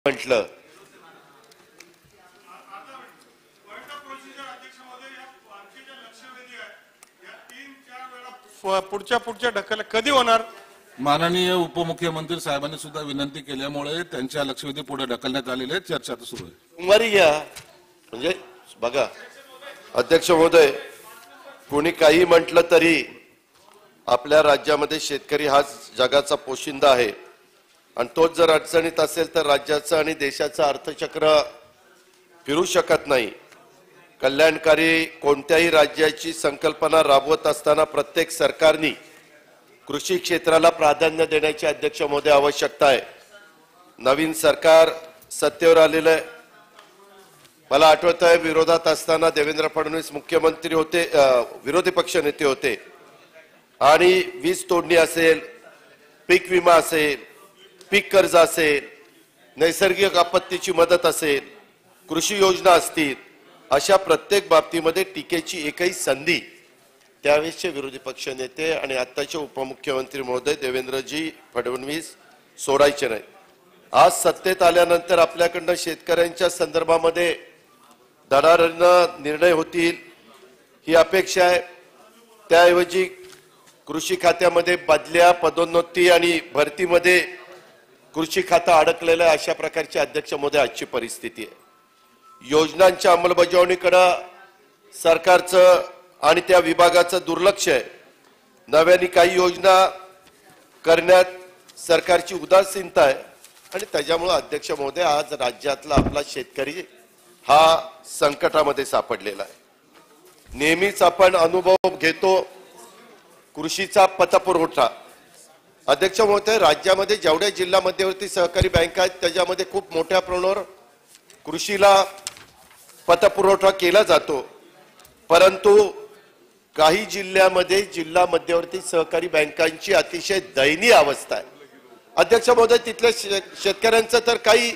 म्हटलं पुढच्या ढकल कधी होणार? माननीय उपमुख्यमंत्री साहेबांनी सुद्धा विनंती केल्यामुळे त्यांच्या लक्षवेधी पुढे ढकलण्यात आलेले चर्चा सुरू आहे. सोमवारी घ्या. म्हणजे बघा अध्यक्ष महोदय, कोणी काही म्हटलं तरी आपल्या राज्यामध्ये शेतकरी हा जगाचा पोशिंदा आहे आणि तोच जर अडचणीत असेल तर राज्याचं आणि देशाचं अर्थचक्र फिरू शकत नाही. कल्याणकारी कोणत्याही राज्याची संकल्पना राबवत असताना प्रत्येक सरकारने कृषी क्षेत्राला प्राधान्य देण्याची अध्यक्ष महोदय आवश्यकता आहे. नवीन सरकार सत्तेवर आलेलं आहे. मला आठवत आहे विरोधात असताना देवेंद्र फडणवीस मुख्यमंत्री होते, विरोधी पक्ष नेते होते आणि वीज तोडणी असेल, पीक विमा असेल, पीक कर्ज असेल, नैसर्गिक आपत्तीची मदत असेल, कृषी योजना असतील, अशा प्रत्येक बाबतीमध्ये टीकेची एकही संधी त्यावेळेसचे विरोधी पक्ष नेते आणि आत्ताचे उपमुख्यमंत्री महोदय देवेंद्रजी फडणवीस सोडायचे नाही. आज सत्तेत आल्यानंतर आपल्याकडनं शेतकऱ्यांच्या संदर्भामध्ये धडाधडीनं निर्णय होतील ही अपेक्षा आहे. त्याऐवजी कृषी खात्यामध्ये बदल्या, पदोन्नती आणि भरतीमध्ये कृषी खातं अडकलेलं आहे. अशा प्रकारची अध्यक्ष महोदय आजची परिस्थिती आहे. योजनांच्या अंमलबजावणीकडे सरकारचं आणि त्या विभागाचं दुर्लक्ष आहे. नव्याने काही योजना करण्यात सरकारची उदासीनता आहे आणि त्याच्यामुळे अध्यक्ष महोदय आज राज्यातला आपला शेतकरी हा संकटामध्ये सापडलेला आहे. नेहमीच आपण अनुभव घेतो कृषीचा पतपुरवठा. अध्यक्ष महोदय, राज्यामध्ये जेवढ्या जिल्हा मध्यवर्ती सहकारी बँका आहेत त्याच्यामध्ये खूप मोठ्या प्रमाणावर कृषीला पतपुरवठा केला जातो, परंतु काही जिल्ह्यामध्ये जिल्हा मध्यवर्ती सहकारी बँकांची अतिशय दयनीय अवस्था आहे. अध्यक्ष महोदय, तिथल्या शेतकऱ्यांचं तर काही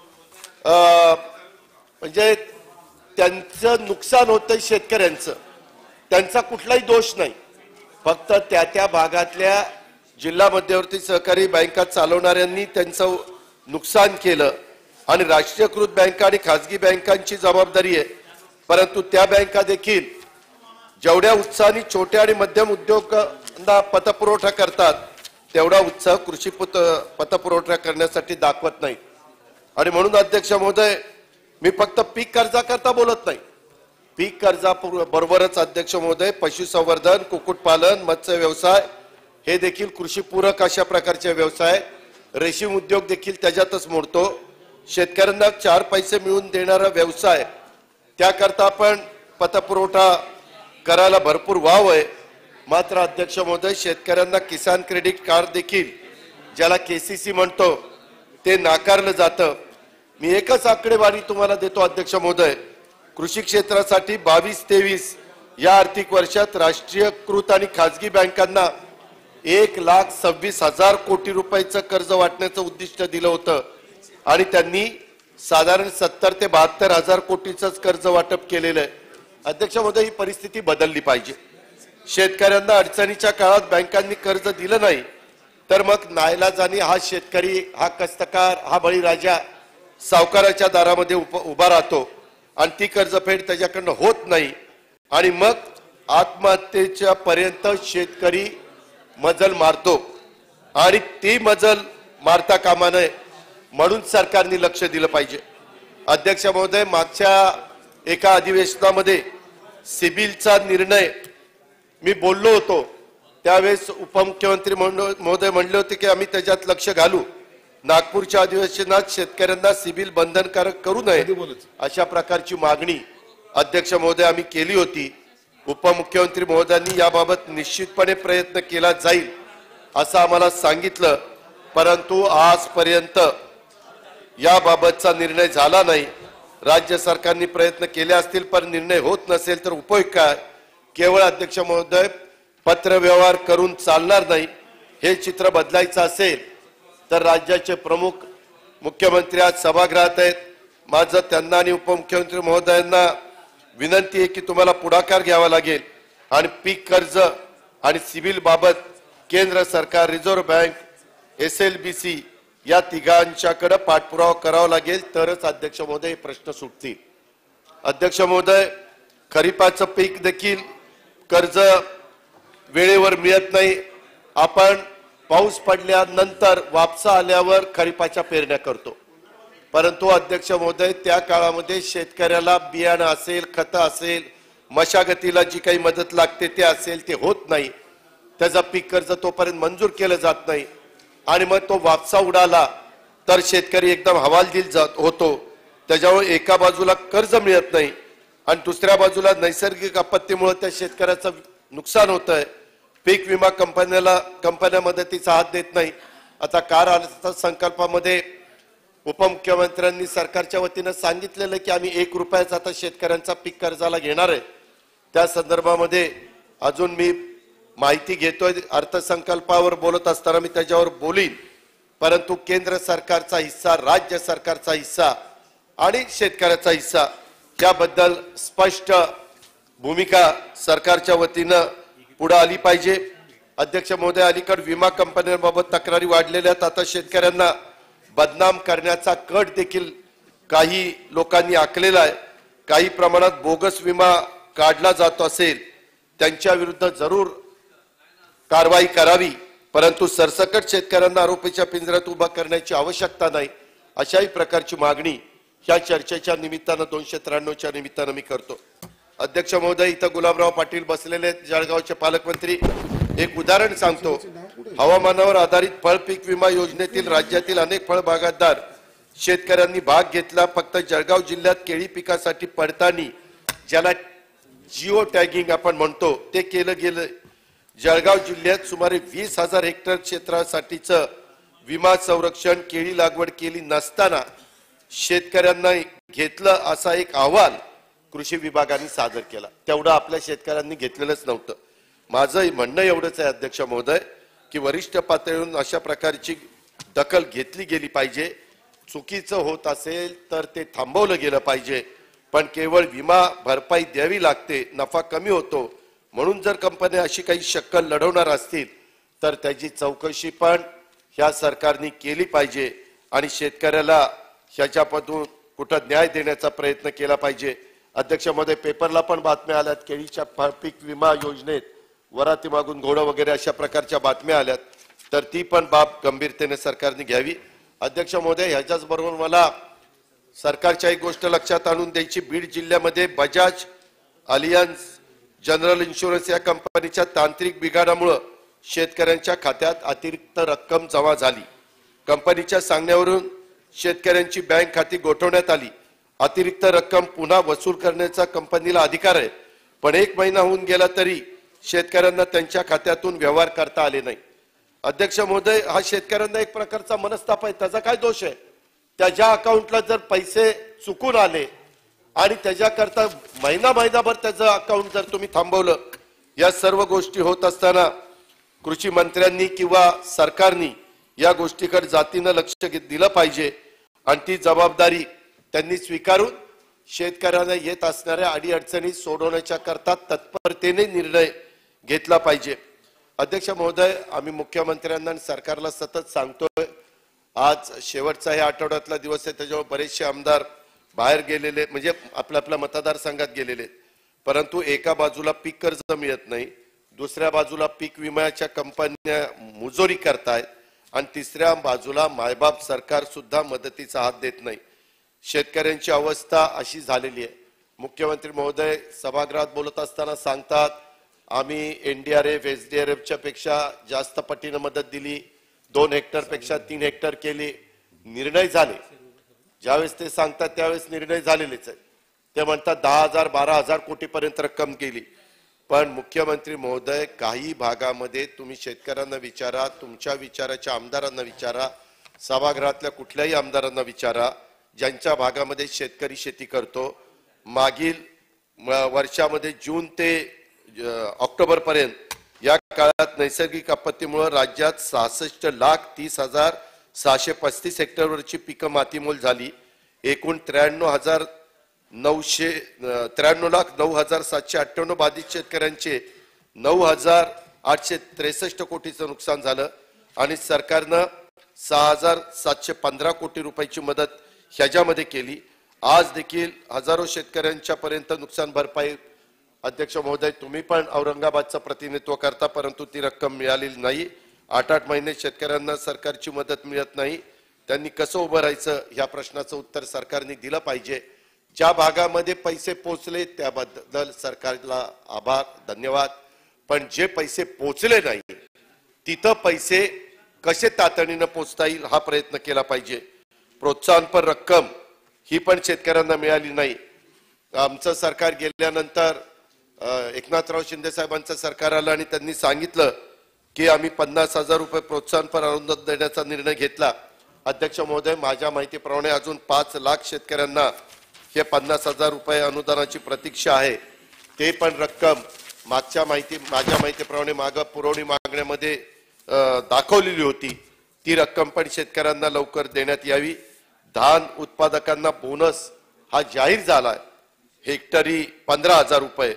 म्हणजे त्यांचं नुकसान होतंय शेतकऱ्यांचं, त्यांचा कुठलाही दोष नाही. फक्त त्या भागातल्या जिल्हा मध्यवर्ती सहकारी बँका चालवणाऱ्यांनी त्यांचं नुकसान केलं आणि राष्ट्रीयकृत बँका आणि खासगी बँकांची जबाबदारी आहे. परंतु त्या बँका देखील जेवढ्या उत्साहाने छोट्या आणि मध्यम उद्योगांना पतपुरवठा करतात तेवढा उत्साह कृषी पतपुरवठा करण्यासाठी दाखवत नाही. आणि म्हणून अध्यक्ष महोदय, मी फक्त पीक कर्जाकरता बोलत नाही. पीक कर्जाबरोबरच अध्यक्ष महोदय पशुसंवर्धन, कुक्कुटपालन, मत्स्य व्यवसाय हे देखील कृषीपूरक अशा प्रकारचे व्यवसाय, रेशीम उद्योग देखील त्याच्यातच मोडतो. शेतकऱ्यांना 4 पैसे मिळवून देणारा व्यवसाय, त्याकरता आपण पतपुरवठा करायला भरपूर वाव आहे. मात्र अध्यक्ष महोदय, शेतकऱ्यांना किसान क्रेडिट कार्ड देखील, ज्याला केसीसी म्हणतो, ते नाकारलं जातं. मी एकच आकडेवारी तुम्हाला देतो अध्यक्ष महोदय. कृषी क्षेत्रासाठी 22-23 या आर्थिक वर्षात राष्ट्रीयकृत आणि खासगी बँकांना 1,26,000 कोटी रुपयाचं कर्ज वाटण्याचं उद्दिष्ट दिलं होतं आणि त्यांनी साधारण 70 ते 72,000 कोटीचंच कर्ज वाटप केलेलं आहे. अध्यक्ष महोदय, ही परिस्थिती बदलली पाहिजे. शेतकऱ्यांना अडचणीच्या काळात बँकांनी कर्ज दिलं नाही तर मग नाईलाजाने हा शेतकरी, हा कष्टकार, हा बळीराजा सावकाराच्या दारामध्ये उभा राहतो आणि ती कर्जफेड त्याच्याकडनं होत नाही आणि मग आत्महत्येच्या पर्यंत शेतकरी मजल मारतो आणि ती मजल मारता कामा नये म्हणून सरकारने लक्ष दिलं पाहिजे. अध्यक्ष महोदय, मागच्या एका अधिवेशनामध्ये सिबिलचा निर्णय मी बोललो होतो. त्यावेळेस उपमुख्यमंत्री महोदय म्हणले होते की आम्ही त्याच्यात लक्ष घालू. नागपूरच्या अधिवेशनात शेतकऱ्यांना सिबिल बंधनकारक करू नये अशा प्रकारची मागणी अध्यक्ष महोदय आम्ही केली होती. उपमुख्यमंत्री महोदयांनी याबाबत निश्चितपणे प्रयत्न केला जाईल असं आम्हाला सांगितलं, परंतु आजपर्यंत याबाबतचा निर्णय झाला नाही. राज्य सरकारने प्रयत्न केले असतील पण निर्णय होत नसेल तर उपयोग काय? केवळ अध्यक्ष महोदय पत्रव्यवहार करून चालणार नाही. हे चित्र बदलायचं असेल तर राज्याचे प्रमुख मुख्यमंत्री आज सभागृहात आहेत. माझं त्यांना आणि उपमुख्यमंत्री महोदयांना विनंती आहे की तुम्हाला पुढाकार घ्यावा लागेल आणि पीक कर्ज आणि सिबिल बाबत केंद्र सरकार, रिझर्व्ह बँक, SLBC या तिघांच्याकडे पाठपुरावा करावा लागेल, तरच अध्यक्ष महोदय हे प्रश्न सुटतील. अध्यक्ष महोदय, खरीपाचं पीक देखील कर्ज वेळेवर मिळत नाही. आपण पाऊस पडल्यानंतर वापसा आल्यावर खरीपाच्या पेरण्या करतो, परंतु अध्यक्ष महोदय त्या काळामध्ये शेतकऱ्याला बियाणं असेल, खतं असेल, मशागतीला जी काही मदत लागते ते असेल, ते होत नाही. त्याचा पीक कर्ज तोपर्यंत मंजूर केलं जात नाही आणि मग तो वापसा उडाला तर शेतकरी एकदम हवालदिल होतो. त्याच्यामुळे एका बाजूला कर्ज मिळत नाही आणि दुसऱ्या बाजूला नैसर्गिक आपत्तीमुळे त्या शेतकऱ्याचं नुकसान होत आहे. पीक विमा कंपन्या मदतीचा हात देत नाही. आता कार अर्थसंकल्पामध्ये उपमुख्यमंत्र्यांनी सरकारच्या वतीनं सांगितलेलं की आम्ही 1 रुपयाचा आता शेतकऱ्यांचा पीक कर्जाला घेणार आहे. त्या संदर्भामध्ये अजून मी माहिती घेतोय. अर्थसंकल्पावर बोलत असताना मी त्याच्यावर बोलीन, परंतु केंद्र सरकारचा हिस्सा, राज्य सरकारचा हिस्सा आणि शेतकऱ्याचा हिस्सा याबद्दल स्पष्ट भूमिका सरकारच्या वतीनं पुढे आली पाहिजे. अध्यक्ष महोदय, अलीकडे विमा कंपन्यांबाबत तक्रारी वाढलेल्या आहेत. आता शेतकऱ्यांना बदनाम करण्याचा कट देखील काही लोकांनी आखलेला आहे. काही प्रमाणात बोगस विमा काढला जात असेल त्यांच्या विरुद्ध जरूर कारवाई करावी, परंतु सरसकट शेतकऱ्यांना आरोपीच्या पिंजऱ्यात उभा करण्याची आवश्यकता नाही, अशाही प्रकारची मागणी या चर्चेच्या निमित्तानं 293च्या निमित्तानं मी करतो. अध्यक्ष महोदय, इथं गुलाबराव पाटील बसलेले आहेत, जळगावचे पालकमंत्री. एक उदाहरण सांगतो. हवामानावर आधारित फळ पीक विमा योजनेतील राज्यातील अनेक फळ बागायतदार शेतकऱ्यांनी भाग घेतला. फक्त जळगाव जिल्ह्यात केळी पिकासाठी पडताळणी, ज्याला जिओ टॅगिंग आपण म्हणतो, ते केलं गेलं. जळगाव जिल्ह्यात सुमारे 20,000 हेक्टर क्षेत्रासाठीचं विमा संरक्षण केळी लागवड केली नसताना शेतकऱ्यांना घेतलं असा एक अहवाल कृषी विभागाने सादर केला. तेवढं आपल्या शेतकऱ्यांनी घेतलेलंच नव्हतं. माझं म्हणणं एवढंच आहे अध्यक्ष महोदय की वरिष्ठ पातळीवरून अशा प्रकारची दखल घेतली गेली पाहिजे. चुकीचं होत असेल तर ते थांबवलं गेलं पाहिजे, पण केवळ विमा भरपाई द्यावी लागते, नफा कमी होतो म्हणून जर कंपन्या अशी काही शक्कल लढवणार असतील तर त्याची चौकशी पण ह्या सरकारने केली पाहिजे आणि शेतकऱ्याला ह्याच्यापासून कुठं न्याय देण्याचा प्रयत्न केला पाहिजे. अध्यक्ष महोदय, पेपरला पण बातम्या आल्यात केळीच्या पीक विमा योजनेत वराती मागून घोडं वगैरे अशा प्रकारच्या बातम्या आल्यात, तर ती पण बाब गंभीरतेने सरकारने घ्यावी. अध्यक्ष महोदय, ह्याच्याच बरोबर मला सरकारच्या एक गोष्ट लक्षात आणून द्यायची. बीड जिल्ह्यामध्ये बजाज अलियन्स जनरल इन्शुरन्स या कंपनीच्या तांत्रिक बिघाडामुळे शेतकऱ्यांच्या खात्यात अतिरिक्त रक्कम जमा झाली. कंपनीच्या सांगण्यावरून शेतकऱ्यांची बँक खाती गोठवण्यात आली. अतिरिक्त रक्कम पुन्हा वसूल करण्याचा कंपनीला अधिकार आहे, पण 1 महिना होऊन गेला तरी शेतकऱ्यांना त्यांच्या खात्यातून व्यवहार करता आले नाही. अध्यक्ष महोदय, हा शेतकऱ्यांना एक प्रकारचा मनस्ताप आहे. त्याचा काय दोष आहे? त्याच्या अकाउंटला जर पैसे चुकून आले आणि त्याच्याकरता महिनाभर त्याचं अकाउंट जर तुम्ही थांबवलं, या सर्व गोष्टी होत असताना कृषी मंत्र्यांनी किंवा सरकारनी या गोष्टीकडे जातीनं लक्ष दिलं पाहिजे आणि ती जबाबदारी त्यांनी स्वीकारून शेतकऱ्यांना येत असणाऱ्या अडीअडचणी सोडवण्याच्या करता तत्परतेने निर्णय घेतला पाहिजे. अध्यक्ष महोदय, आम्ही मुख्यमंत्र्यांना आणि सरकारला सतत सांगतोय, आज शेवटचा हे आठवड्यातला दिवस आहे, त्याच्यामुळे बरेचसे आमदार बाहेर गेलेले, म्हणजे आपल्या मतदारसंघात गेलेले, परंतु एका बाजूला पीक कर्ज मिळत नाही, दुसऱ्या बाजूला पीक विम्याच्या कंपन्या मुजोरी करतायत आणि तिसऱ्या बाजूला मायबाप सरकार सुद्धा मदतीचा हात देत नाही. शेतकऱ्यांची अवस्था अशी झालेली आहे. मुख्यमंत्री महोदय सभागृहात बोलत असताना सांगतात, आम्ही एनडीआरएफ एसडीआरएफच्या पेक्षा जास्त पटीनं मदत दिली, 2 हेक्टर पेक्षा 3 हेक्टर केली. निर्णय झाले, ज्यावेळेस ते सांगतात त्यावेळेस निर्णय झालेलेच आहे. ते म्हणतात 10,000 12,000 कोटीपर्यंत रक्कम केली. पण मुख्यमंत्री महोदय, काही भागामध्ये तुम्ही शेतकऱ्यांना विचारा, तुमच्या विचाराच्या आमदारांना विचारा, सभागृहातल्या कुठल्याही आमदारांना विचारा, ज्यांच्या भागामध्ये शेतकरी शेती करतो. मागील वर्षामध्ये जून ते ऑक्टोबर पर्यंत या काळात नैसर्गिक आपत्तीमुळे राज्यात 66,30,635 हेक्टरवरची पिकं मातीमोल झाली. एकूण 93,09,0798 बाधित शेतकऱ्यांचे 9,863 कोटीचं नुकसान झालं आणि सरकारनं 6,715 कोटी रुपयाची मदत ह्याच्यामध्ये केली. आज देखील हजारो शेतकऱ्यांच्या पर्यंत नुकसान भरपाई अध्यक्ष महोदय तुम्ही पण औरंगाबादचं प्रतिनिधित्व करता, परंतु ती रक्कम मिळालेली नाही. 8-8 महिने शेतकऱ्यांना सरकारची मदत मिळत नाही. त्यांनी कसं उभं राहायचं ह्या प्रश्नाचं उत्तर सरकारने दिलं पाहिजे. ज्या भागामध्ये पैसे पोहोचले त्याबद्दल सरकारला आभार धन्यवाद, पण जे पैसे पोहोचले नाही तिथं पैसे कसे तातडीनं पोहोचता येईल हा प्रयत्न केला पाहिजे. प्रोत्साहनपर रक्कम ही पण शेतकऱ्यांना मिळाली नाही. आमचं सरकार गेल्यानंतर एकनाथराव शिंदे साहेबांचं सरकार आलं आणि त्यांनी सांगितलं की आम्ही 50,000 रुपये प्रोत्साहनपर अनुदान देण्याचा निर्णय घेतला. अध्यक्ष महोदय, माझ्या माहितीप्रमाणे अजून 5 लाख शेतकऱ्यांना हे 50,000 रुपये अनुदानाची प्रतीक्षा आहे. ते पण रक्कम माझ्या माहितीप्रमाणे मागं पुरवणी मागण्यामध्ये दाखवलेली होती. ती रक्कम पण शेतकऱ्यांना लवकर देण्यात यावी. धान उत्पादकांना बोनस हा जाहीर झालाय हेक्टरी 15,000 रुपये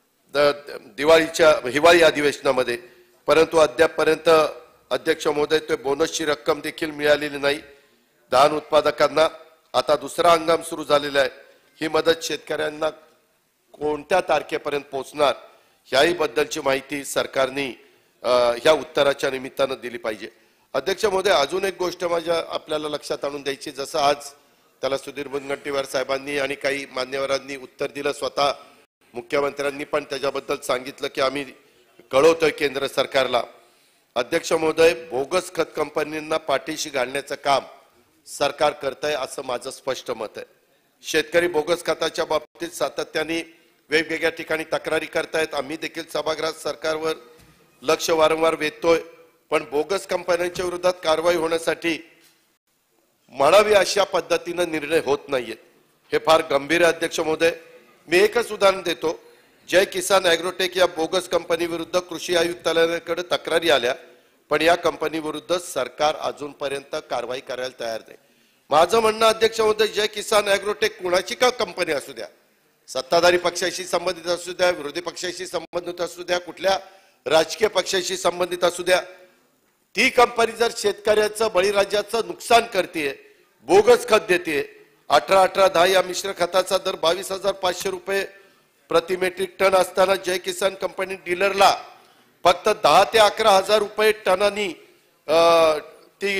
हिवाळी अधिवेशनामध्ये, परंतु अद्यापपर्यंत अध्यक्ष महोदय ते बोनसची रक्कम देखील मिळालेली नाही. धान उत्पादकांना आता दुसरा हंगाम सुरू झालेला आहे. ही मदत शेतकऱ्यांना कोणत्या तारखेपर्यंत पोहोचणार याही बद्दलची माहिती सरकारने ह्या उत्तराच्या निमित्तानं दिली पाहिजे. अध्यक्ष महोदय, अजून एक गोष्ट माझ्या आपल्याला लक्षात आणून द्यायची. जसं आज त्याला सुधीर मुनगंटीवार साहेबांनी आणि काही मान्यवरांनी उत्तर दिलं, स्वतः मुख्यमंत्र्यांनी पण त्याच्याबद्दल सांगितलं की आम्ही कळवतोय केंद्र सरकारला. अध्यक्ष महोदय, बोगस खत कंपनींना पाठीशी घालण्याचं काम सरकार करतंय असं माझं स्पष्ट मत आहे. शेतकरी बोगस खताच्या बाबतीत सातत्याने वेगवेगळ्या ठिकाणी तक्रारी करतायत. आम्ही देखील सभागृहात सरकारवर लक्ष वारंवार वेधतोय, पण बोगस कंपन्यांच्या विरोधात कारवाई होण्यासाठी म्हणावी अशा पद्धतीनं निर्णय होत नाहीयेत. हे फार गंभीर आहे अध्यक्ष महोदय. मी एकच उदाहरण देतो. जय किसान ॲग्रोटेक या बोगस कंपनी विरुद्ध कृषी आयुक्तालयाकडे तक्रारी आल्या, पण या कंपनी विरुद्ध सरकार अजूनपर्यंत कारवाई करायला तयार नाही. माझं म्हणणं अध्यक्ष महोदय, जय किसान ॲग्रोटेक कुणाची का कंपनी असू द्या, सत्ताधारी पक्षाशी संबंधित असू द्या, विरोधी पक्षाशी संबंधित असू द्या, कुठल्या राजकीय पक्षाशी संबंधित असू द्या, ती कंपनी जर शेतकऱ्याचं बळीराजाचं नुकसान करते, बोगस खत देते, 18-18-10 या मिश्र खताचा दर 22,500 रुपये प्रति मेट्रिक टन असताना जय किसान कंपनी डीलरला फक्त 10 ते 11,000 रुपये टनानी ती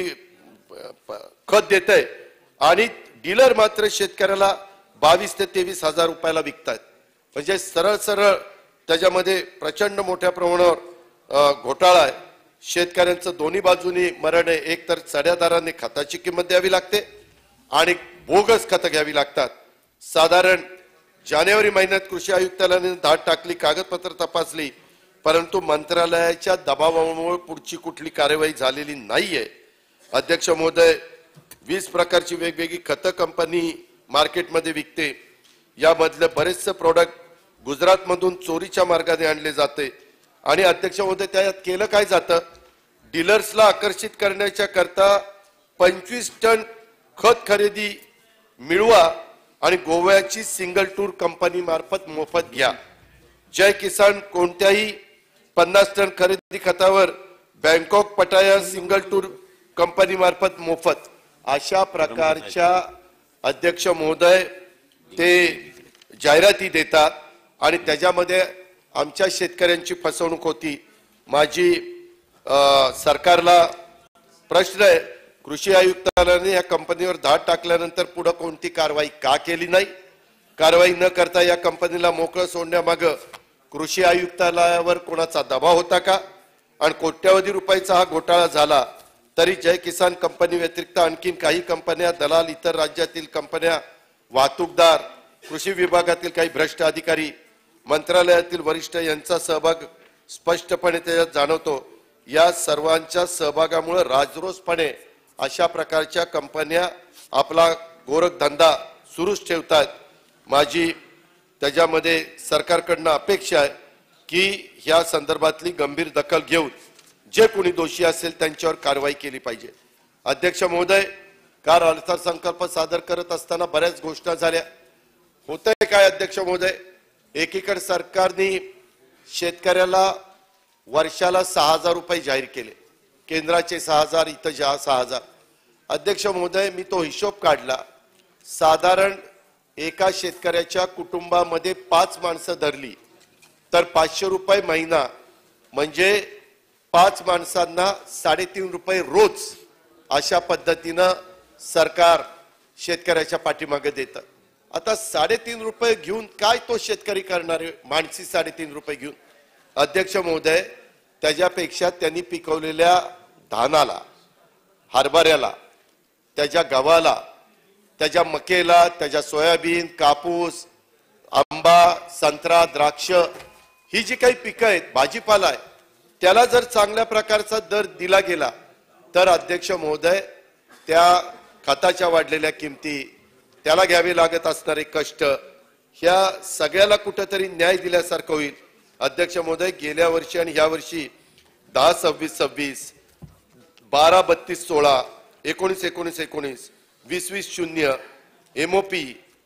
खत देते आणि डीलर मात्र शेतकऱ्याला 22 ते 23,000 रुपयाला विकतात. म्हणजे सरळ सरळ त्याच्यामध्ये प्रचंड मोठ्या प्रमाणावर घोटाळा आहे. शेतकऱ्यांचं दोन्ही बाजूनी मरण आहे. एक तर चढ्या खताची किंमत द्यावी लागते आणि बोगस खतं घ्यावी लागतात. साधारण जानेवारी महिन्यात कृषी आयुक्तालयाने धाड टाकली, कागदपत्र तपासली, परंतु मंत्रालयाच्या दबावामुळे पुढची कुठली कार्यवाही झालेली नाहीये. अध्यक्ष महोदय, 20 प्रकारची वेगवेगळी खतं कंपनी मार्केटमध्ये विकते. यामधले बरेचसे प्रोडक्ट गुजरातमधून चोरीच्या मार्गाने आणले जाते आणि अध्यक्ष महोदय त्यात केलं काय जातं, डीलर्सला आकर्षित करण्याच्या करता 25 टन खत खरेदी मिळवा आणि गोव्याची सिंगल टूर कंपनी मार्फत मोफत घ्या. जय किसान कोणत्याही 50 टन खरेदी खतावर बँकॉक पटाया सिंगल टूर कंपनी मार्फत मोफत, अशा प्रकारच्या अध्यक्ष महोदय ते जाहिराती देतात आणि त्याच्यामध्ये आमच्या शेतकऱ्यांची फसवणूक होती. माझी सरकारला प्रश्न आहे, कृषी आयुक्तालयाने या कंपनीवर धाड टाकल्यानंतर पुढे कोणती कारवाई का केली नाही? कारवाई न करता या कंपनीला मोकळं सोडण्यामागं कृषी आयुक्तालयावर कोणाचा दबाव होता का? आणि कोट्यवधी रुपयाचा हा घोटाळा झाला तरी जय किसान कंपनी व्यतिरिक्त आणखीन काही कंपन्या, दलाल, इतर राज्यातील कंपन्या, वाहतूकदार, कृषी विभागातील काही भ्रष्ट अधिकारी, मंत्रालयातील वरिष्ठ यांचा सहभाग स्पष्टपणे त्याच्यात जाणवतो. या सर्वांच्या सहभागामुळे राजरोसपणे अशा प्रकारच्या कंपन्या आपला गोरखधंदा सुरूच ठेवतात. माझी त्याच्यामध्ये सरकारकडनं अपेक्षा आहे की ह्या संदर्भातली गंभीर दखल घेऊन जे कोणी दोषी असेल त्यांच्यावर कारवाई केली पाहिजे. अध्यक्ष महोदय, काल अर्थसंकल्प सादर करत असताना बऱ्याच घोषणा झाल्या. होतंय काय अध्यक्ष महोदय, एकीकडे सरकारने शेतकऱ्याला वर्षाला 6,000 रुपये जाहीर केले. केंद्राचे 6,000, इथं 6,000. अध्यक्ष महोदय, मी तो हिशोब काढला. साधारण एका शेतकऱ्याच्या कुटुंबामध्ये 5 माणसं धरली तर 500 रुपये महिना, म्हणजे 5 माणसांना 3.5 रुपये रोज. अशा पद्धतीनं सरकार शेतकऱ्याच्या पाठीमागे देतं. आता 3.5 रुपये घेऊन काय तो शेतकरी करणार आहे? माणसी 3.5 रुपये घेऊन. अध्यक्ष महोदय, त्याच्यापेक्षा त्यांनी पिकवलेल्या धानाला, हरभऱ्याला, त्याच्या गव्हाला, त्याच्या मकेला, त्याच्या सोयाबीन, कापूस, आंबा, संत्रा, द्राक्ष, ही जी काही पिकं आहेत, भाजीपाला आहे, त्याला जर चांगल्या प्रकारचा दर दिला गेला तर अध्यक्ष महोदय, त्या खताच्या वाढलेल्या किमती, त्याला घ्यावे लागत असणारे कष्ट, ह्या सगळ्याला कुठेतरी न्याय दिल्यासारखं होईल. अध्यक्ष महोदय, गेल्या वर्षी आणि ह्या वर्षी 10-26-26, 12-32-16, 19-19-19, 20-20-0, MOP,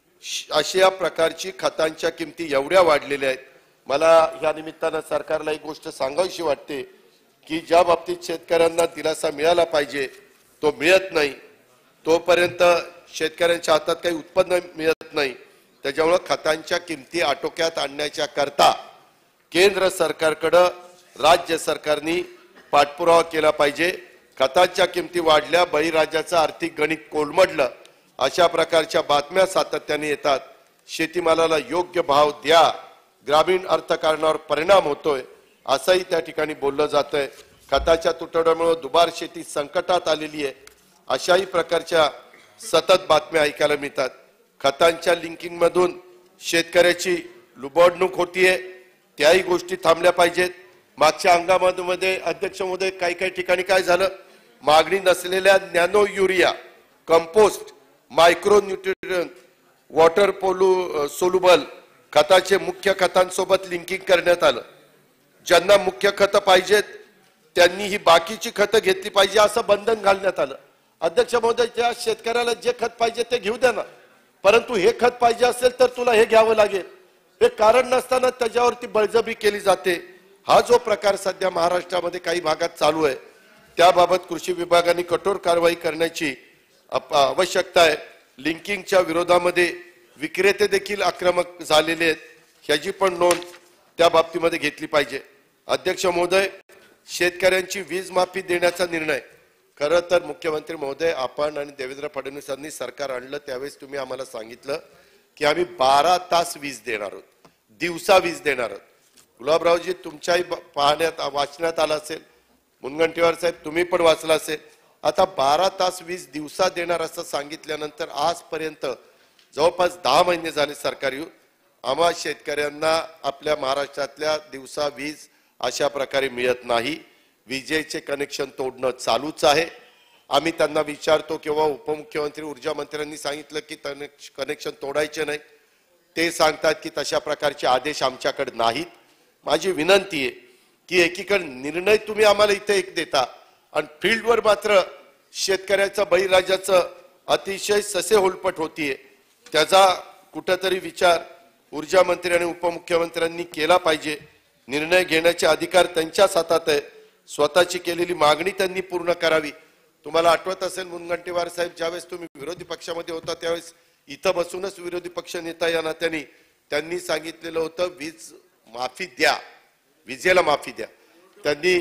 अशा प्रकारची खतांच्या किमती एवढ्या वाढलेल्या आहेत. मला या निमित्तानं सरकारला एक गोष्ट सांगावीशी वाटते की ज्या बाबतीत शेतकऱ्यांना दिलासा मिळाला पाहिजे तो मिळत नाही. तोपर्यंत शेतकऱ्यांच्या हातात काही उत्पन्न मिळत नाही. त्याच्यामुळे खतांच्या किमती आटोक्यात आणण्याच्या करता केंद्र सरकारकडे राज्य सरकारनी पाठपुरावा केला पाहिजे. खतांच्या किमती वाढल्या, बळीराजाचं आर्थिक गणित कोलमडलं, अशा प्रकारच्या बातम्या सातत्याने येतात. शेतीमालाला योग्य भाव द्या, ग्रामीण अर्थकारणावर परिणाम होतोय असंही त्या ठिकाणी बोललं जातंय. खताच्या तुटवड्यामुळे दुबार शेती संकटात आलेली आहे, अशाही प्रकारच्या सतत बातम्या ऐकायला मिळतात. खतांच्या लिंकिंग मधून शेतकऱ्याची लुबाडणूक होतीये, त्याही गोष्टी थांबल्या पाहिजेत. मागच्या हंगामामध्ये अध्यक्ष महोदय, काही ठिकाणी काय झालं, मागणी नसलेल्या nano urea, compost, micro nutrient, water soluble खताचे मुख्य खतांसोबत लिंकिंग करण्यात आलं. ज्यांना मुख्य खतं पाहिजेत त्यांनी ही बाकीची खतं घेतली पाहिजे असं बंधन घालण्यात आलं. अध्यक्ष महोदय, त्या शेतकऱ्याला जे खत पाहिजे ते घेऊ द्या ना, परंतु हे खत पाहिजे असेल तर तुला हे घ्यावं लागेल, हे कारण नसताना त्याच्यावरती बळजबरी केली जाते. हा जो प्रकार सध्या महाराष्ट्रामध्ये काही भागात चालू आहे, त्याबाबत कृषी विभागाने कठोर कारवाई करण्याची आवश्यकता आहे. लिंकिंगच्या विरोधामध्ये विक्रेते देखील आक्रमक झालेले आहेत, ह्याची पण नोंद त्या बाबतीमध्ये घेतली पाहिजे. अध्यक्ष महोदय, शेतकऱ्यांची वीज माफी देण्याचा निर्णय, खरं तर मुख्यमंत्री महोदय, आपण आणि देवेंद्र फडणवीसांनी सरकार आणलं त्यावेळेस तुम्ही आम्हाला सांगितलं की आम्ही 12 तास वीज देणार आहोत, दिवसा वीज देणार आहोत. गुलाबरावजी, तुमच्याही पाहण्यात वाचण्यात आलं असेल, मुनगंटीवार साहेब तुम्ही पण वाचला असेल. आता 12 तास वीज दिवसा देणार असं सांगितल्यानंतर आजपर्यंत जवळपास 10 महिने झाले सरकार येऊन, आम्हा शेतकऱ्यांना आपल्या महाराष्ट्रातल्या दिवसा वीज अशा प्रकारे मिळत नाही. विजेचे कनेक्शन तोडणं चालूच आहे. आम्ही त्यांना विचारतो किंवा उपमुख्यमंत्री ऊर्जा मंत्र्यांनी सांगितलं की कनेक्शन तोडायचे नाही, ते सांगतात की तशा प्रकारचे आदेश आमच्याकडे नाहीत. माझी विनंती आहे की एकीकडे निर्णय तुम्ही आम्हाला इथे एक देता आणि फील्डवर मात्र शेतकऱ्याचं, बळीराजाचं अतिशय ससे होलपट होतीये. त्याचा कुठेतरी विचार ऊर्जा मंत्री आणि उपमुख्यमंत्र्यांनी केला पाहिजे. निर्णय घेण्याचे अधिकार त्यांच्याच हातात आहे. स्वतःची केलेली मागणी त्यांनी पूर्ण करावी. तुम्हाला आठवत असेल मुनगंटीवार साहेब, ज्यावेळेस तुम्ही विरोधी पक्षामध्ये होता त्यावेळेस इथं बसूनच विरोधी पक्ष नेता या नात्याने त्यांनी सांगितलेलं होतं वीज माफी द्या, विजेला माफी द्या. त्यांनी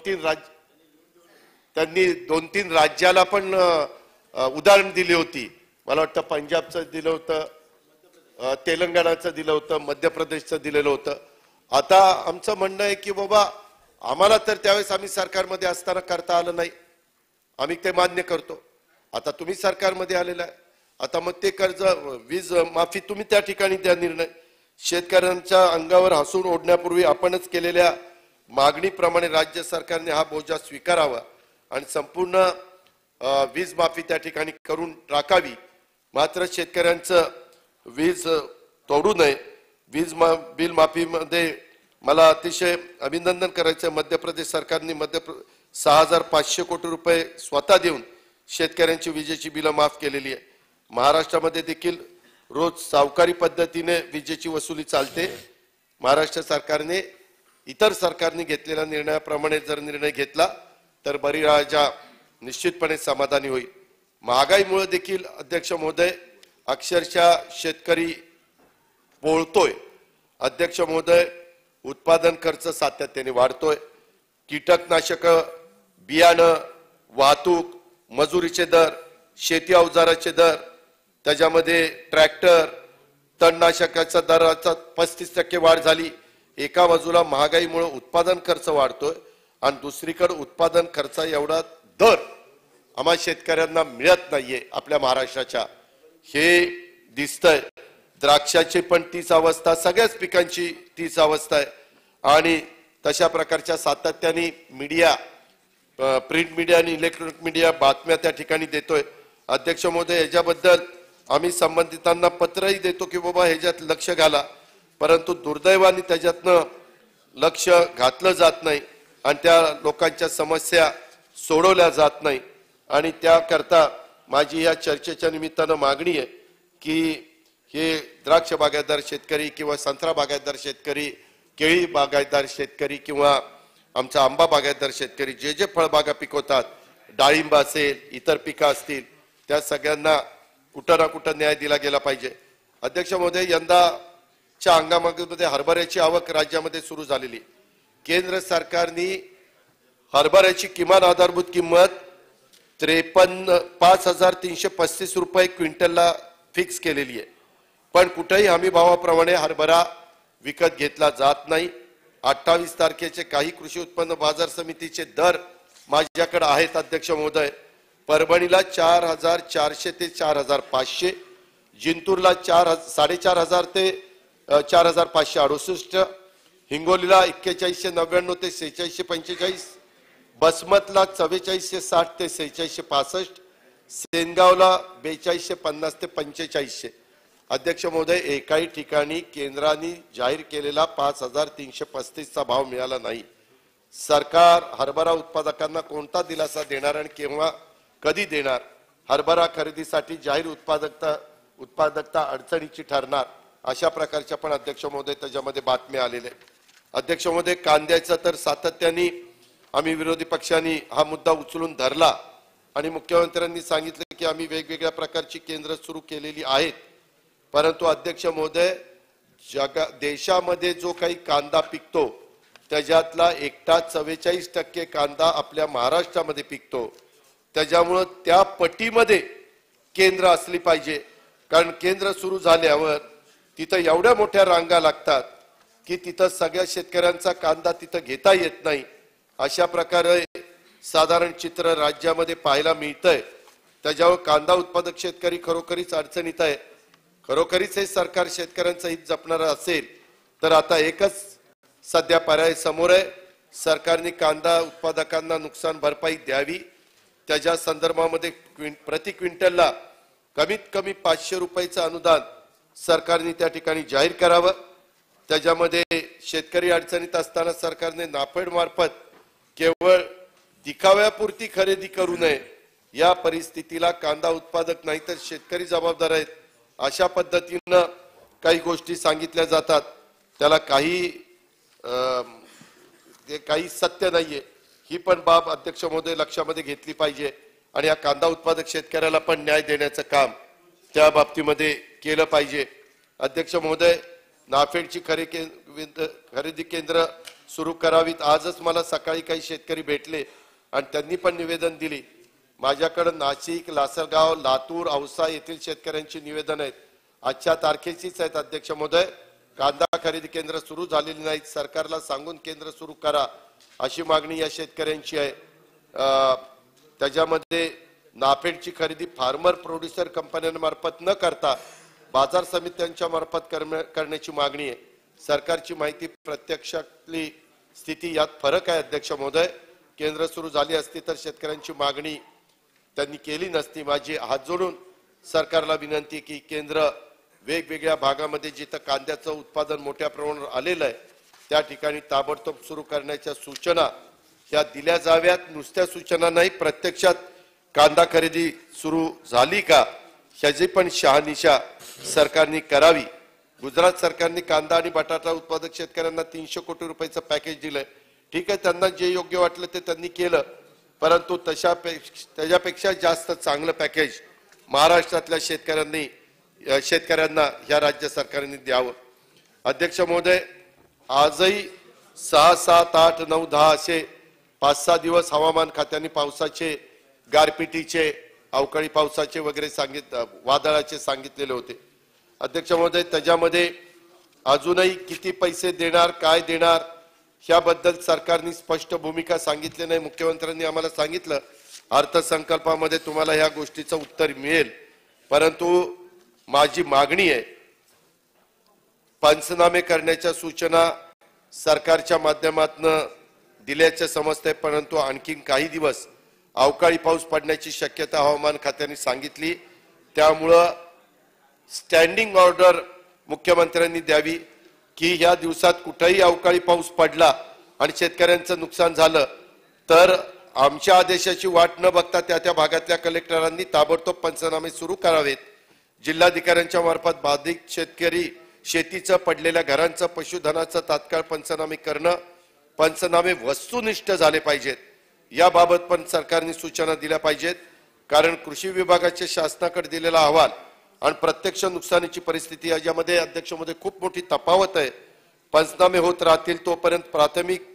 2-3 राज्याला पण उदाहरण दिली होती. मला वाटतं पंजाबचं दिलं होतं, तेलंगणाचं दिलं होतं, मध्य प्रदेशचं दिलेलं होतं. आता आमचं म्हणणं आहे की बाबा आम्हाला तर त्यावेळेस आम्ही सरकारमध्ये असताना करता आलं नाही, आम्ही ते मान्य करतो. आता तुम्ही सरकारमध्ये आलेला आहे, आता मग ते कर्ज वीज माफी तुम्ही त्या ठिकाणी द्या निर्णय. शेतकऱ्यांच्या अंगावर हसून ओढण्यापूर्वी आपणच केलेल्या मागणीप्रमाणे राज्य सरकारने हा बोजा स्वीकारावा आणि संपूर्ण वीज माफी त्या ठिकाणी करून टाकावी. मात्र शेतकऱ्यांचं वीज तोडू नये. बिल माफीमध्ये मला अतिशय अभिनंदन करायचं. मध्य प्रदेश सरकारने 6,500 कोटी रुपये स्वतः देऊन शेतकऱ्यांची विजेची बिलं माफ केलेली आहे. महाराष्ट्रामध्ये देखील रोज सावकारी पद्धतीने विजेची वसुली चालते. महाराष्ट्र सरकारने इतर सरकारने घेतलेल्या निर्णयाप्रमाणे जर निर्णय घेतला तर बळीराजा निश्चितपणे समाधानी होईल. महागाईमुळे देखील अध्यक्ष महोदय अक्षरशः शेतकरी बोलतोय. अध्यक्ष महोदय उत्पादन खर्च सातत्याने वाढतोय. कीटकनाशक, बियाणं, वाहतूक, मजुरीचे दर, शेती अवजाराचे दर, त्याच्यामध्ये ट्रॅक्टर, तणनाशकाच्या दराचा 35% वाढ झाली. एका बाजूला महागाईमुळे उत्पादन खर्च वाढतोय आणि दुसरीकडे उत्पादन खर्च एवढा दर आम्हा शेतकऱ्यांना मिळत नाहीये आपल्या महाराष्ट्राच्या. हे दिसतंय. द्राक्षाची पण तीच अवस्था, सगळ्याच पिकांची तीच अवस्था आहे. आणि तशा प्रकारच्या सातत्याने मीडिया, प्रिंट मीडिया आणि इलेक्ट्रॉनिक मीडिया बातम्या त्या ठिकाणी देतोय. अध्यक्ष महोदय याच्याबद्दल आम्ही संबंधितांना पत्रही देतो की बाबा ह्याच्यात लक्ष घाला, परंतु दुर्दैवाने त्याच्यातनं लक्ष घातलं जात नाही आणि त्या लोकांच्या समस्या सोडवल्या जात नाही. आणि त्याकरता माझी या चर्चेच्या निमित्तानं मागणी आहे की हे द्राक्ष बागायतदार शेतकरी किंवा संत्रा बागायतदार शेतकरी, केळी बागायतदार शेतकरी किंवा आमचा आंबा बागायतदार शेतकरी जे जे फळबागा पिकवतात, डाळिंब असेल, इतर पिकं असतील, त्या सगळ्यांना कुठं ना कुठं न्याय दिला गेला पाहिजे. अध्यक्ष महोदय यंदाच्या हंगामामध्ये हरभऱ्याची आवक राज्यामध्ये सुरू झालेली. केंद्र सरकारने हरभऱ्याची किमान आधारभूत किंमत 5,335 रुपये क्विंटलला फिक्स केलेली आहे. पण कुठेही हमी भावाप्रमाणे हरभरा विकत घेतला जात नाही. 28 तारखेचे काही कृषी उत्पन्न बाजार समितीचे दर माझ्याकडे आहेत अध्यक्ष महोदय. परभणीला 4,400 ते 4,500, जिंतूरला 4,500 ते 4,568, हिंगोलीला 4199 ते 4645, बसमतला 4460 ते 4665, सेनगावला 4250 ते 4500. अध्यक्ष महोदय एकाही ठिकाणी केंद्राने जाहीर केलेला 5,335 चा भाव मिळाला नाही. सरकार हरभरा उत्पादकांना कोणता दिलासा देणार आणि केव्हा कधी देणार? हरभरा खरेदीसाठी जाहीर उत्पादकता अडचणीची ठरणार, अशा प्रकारच्या पण अध्यक्ष महोदय त्याच्यामध्ये बातम्या आलेल्या आहेत. अध्यक्ष महोदय कांद्याचा तर सातत्याने आम्ही विरोधी पक्षांनी हा मुद्दा उचलून धरला आणि मुख्यमंत्र्यांनी सांगितलं की आम्ही वेगवेगळ्या प्रकारची केंद्र सुरू केलेली आहेत. परंतु अध्यक्ष महोदय देशामध्ये जो काही कांदा पिकतो त्याच्यातला एकटा 44% कांदा आपल्या महाराष्ट्रामध्ये पिकतो. त्याच्यामुळं त्या पट्टीमध्ये केंद्र असली पाहिजे. कारण केंद्र सुरू झाल्यावर तिथं एवढ्या मोठ्या रांगा लागतात की तिथं सगळ्या शेतकऱ्यांचा कांदा तिथं घेता येत नाही. अशा प्रकारे साधारण चित्र राज्यामध्ये पाहायला मिळतंय. त्याच्यावर कांदा उत्पादक शेतकरी खरोखरीच अडचणीत आहे. खरोखरीच हे सरकार शेतकऱ्यांचं हित जपणारं असेल तर आता एकच सध्या पर्याय समोर आहे. सरकारने कांदा उत्पादकांना नुकसान भरपाई द्यावी. त्याच्या संदर्भामध्ये प्रति क्विंटलला कमीत कमी 500 रुपयाचं अनुदान सरकारने त्या ठिकाणी जाहीर करावं. त्याच्यामध्ये शेतकरी अडचणीत असताना सरकारने नाफेड मार्फत केवळ दिखाव्यापुरती खरेदी करू नये. या परिस्थितीला कांदा उत्पादक नाही तर शेतकरी जबाबदार आहेत, अशा पद्धतीनं काही गोष्टी सांगितल्या जातात. त्याला काही सत्य नाहीये. ही पण बाब अध्यक्ष महोदय लक्षामध्ये घेतली पाहिजे आणि या कांदा उत्पादक शेतकऱ्याला पण न्याय देण्याचं काम त्या बाबतीमध्ये केलं पाहिजे. अध्यक्ष महोदय नाफेडची खरेदी केंद्र सुरू करावीत. आजच मला सकाळी काही शेतकरी भेटले आणि त्यांनी पण निवेदन दिली. माझ्याकडे नाशिक, लासलगाव, लातूर, औसा येथील शेतकऱ्यांची निवेदन आहेत. आजच्या तारखेचीच आहेत अध्यक्ष महोदय. कांदा खरेदी केंद्र सुरू झालेली नाहीत, सरकारला सांगून केंद्र सुरू करा अशी मागणी या शेतकऱ्यांची आहे. त्याच्यामध्ये नाफेडची खरेदी फार्मर प्रोड्युसर कंपन्यांमार्फत न करता बाजार समित्यांच्या मार्फत करण्याची मागणी आहे. सरकारची माहिती प्रत्यक्षातली स्थिती यात फरक आहे अध्यक्ष महोदय. केंद्र सुरू झाली असती तर शेतकऱ्यांची मागणी त्यांनी केली नसती. माझी हात जोडून सरकारला विनंती की केंद्र वेगवेगळ्या भागामध्ये जिथं कांद्याचं उत्पादन मोठ्या प्रमाणावर आलेलं आहे त्या ठिकाणी ताबडतोब सुरू करण्याच्या सूचना ह्या दिल्या जाव्यात. नुसत्या सूचना नाही, प्रत्यक्षात कांदा खरेदी सुरू झाली का ह्याची पण शहानिशा सरकारने करावी. गुजरात सरकारने कांदा आणि बटाटा उत्पादक शेतकऱ्यांना 300 कोटी रुपयाचं पॅकेज दिलंय. ठीक आहे, त्यांना जे योग्य वाटलं ते त्यांनी केलं. परंतु त्याच्यापेक्षा जास्त चांगलं पॅकेज महाराष्ट्रातल्या शेतकऱ्यांना या राज्य सरकारने द्यावं. अध्यक्ष महोदय, आजही 6, 7, 8, 9, 10 असे 5-6 दिवस हवामान खात्याने पावसाचे, गारपिटीचे, अवकाळी पावसाचे वगैरे वादळाचे सांगितलेले होते. अध्यक्ष महोदय, त्याच्यामध्ये अजूनही किती पैसे देणार, काय देणार याबद्दल सरकारने स्पष्ट भूमिका सांगितली नाही. मुख्यमंत्र्यांनी आम्हाला सांगितलं अर्थसंकल्पामध्ये तुम्हाला ह्या गोष्टीचं उत्तर मिळेल, परंतु माझी मागणी आहे पंचनामे करण्याच्या सूचना सरकारच्या माध्यमातून दिल्याचे समजते, परंतु आणखीन काही दिवस अवकाळी पाऊस पडण्याची शक्यता हवामान खात्याने सांगितली. त्यामुळं स्टँडिंग ऑर्डर मुख्यमंत्र्यांनी द्यावी की या दिवसात कुठेही अवकाळी पाऊस पडला आणि शेतकऱ्यांचं नुकसान झालं तर आमच्या आदेशाची वाट न बघता त्या भागातल्या कलेक्टरांनी ताबडतोब पंचनामे सुरू करावेत. जिल्हाधिकाऱ्यांच्या मार्फत बाधित शेतकरी शेतीचं, पडलेल्या घरांचं, पशुधनाचं तात्काळ पंचनामे करणं, पंचनामे वस्तुनिष्ठ झाले पाहिजेत याबाबत पण सरकारने सूचना दिल्या पाहिजेत. कारण कृषी विभागाचे शासनाकडे दिलेला अहवाल आणि प्रत्यक्ष नुकसानीची परिस्थिती याच्यामध्ये अध्यक्ष महोदय खूप मोठी तफावत आहे. पंचनामे होत राहतील तोपर्यंत प्राथमिक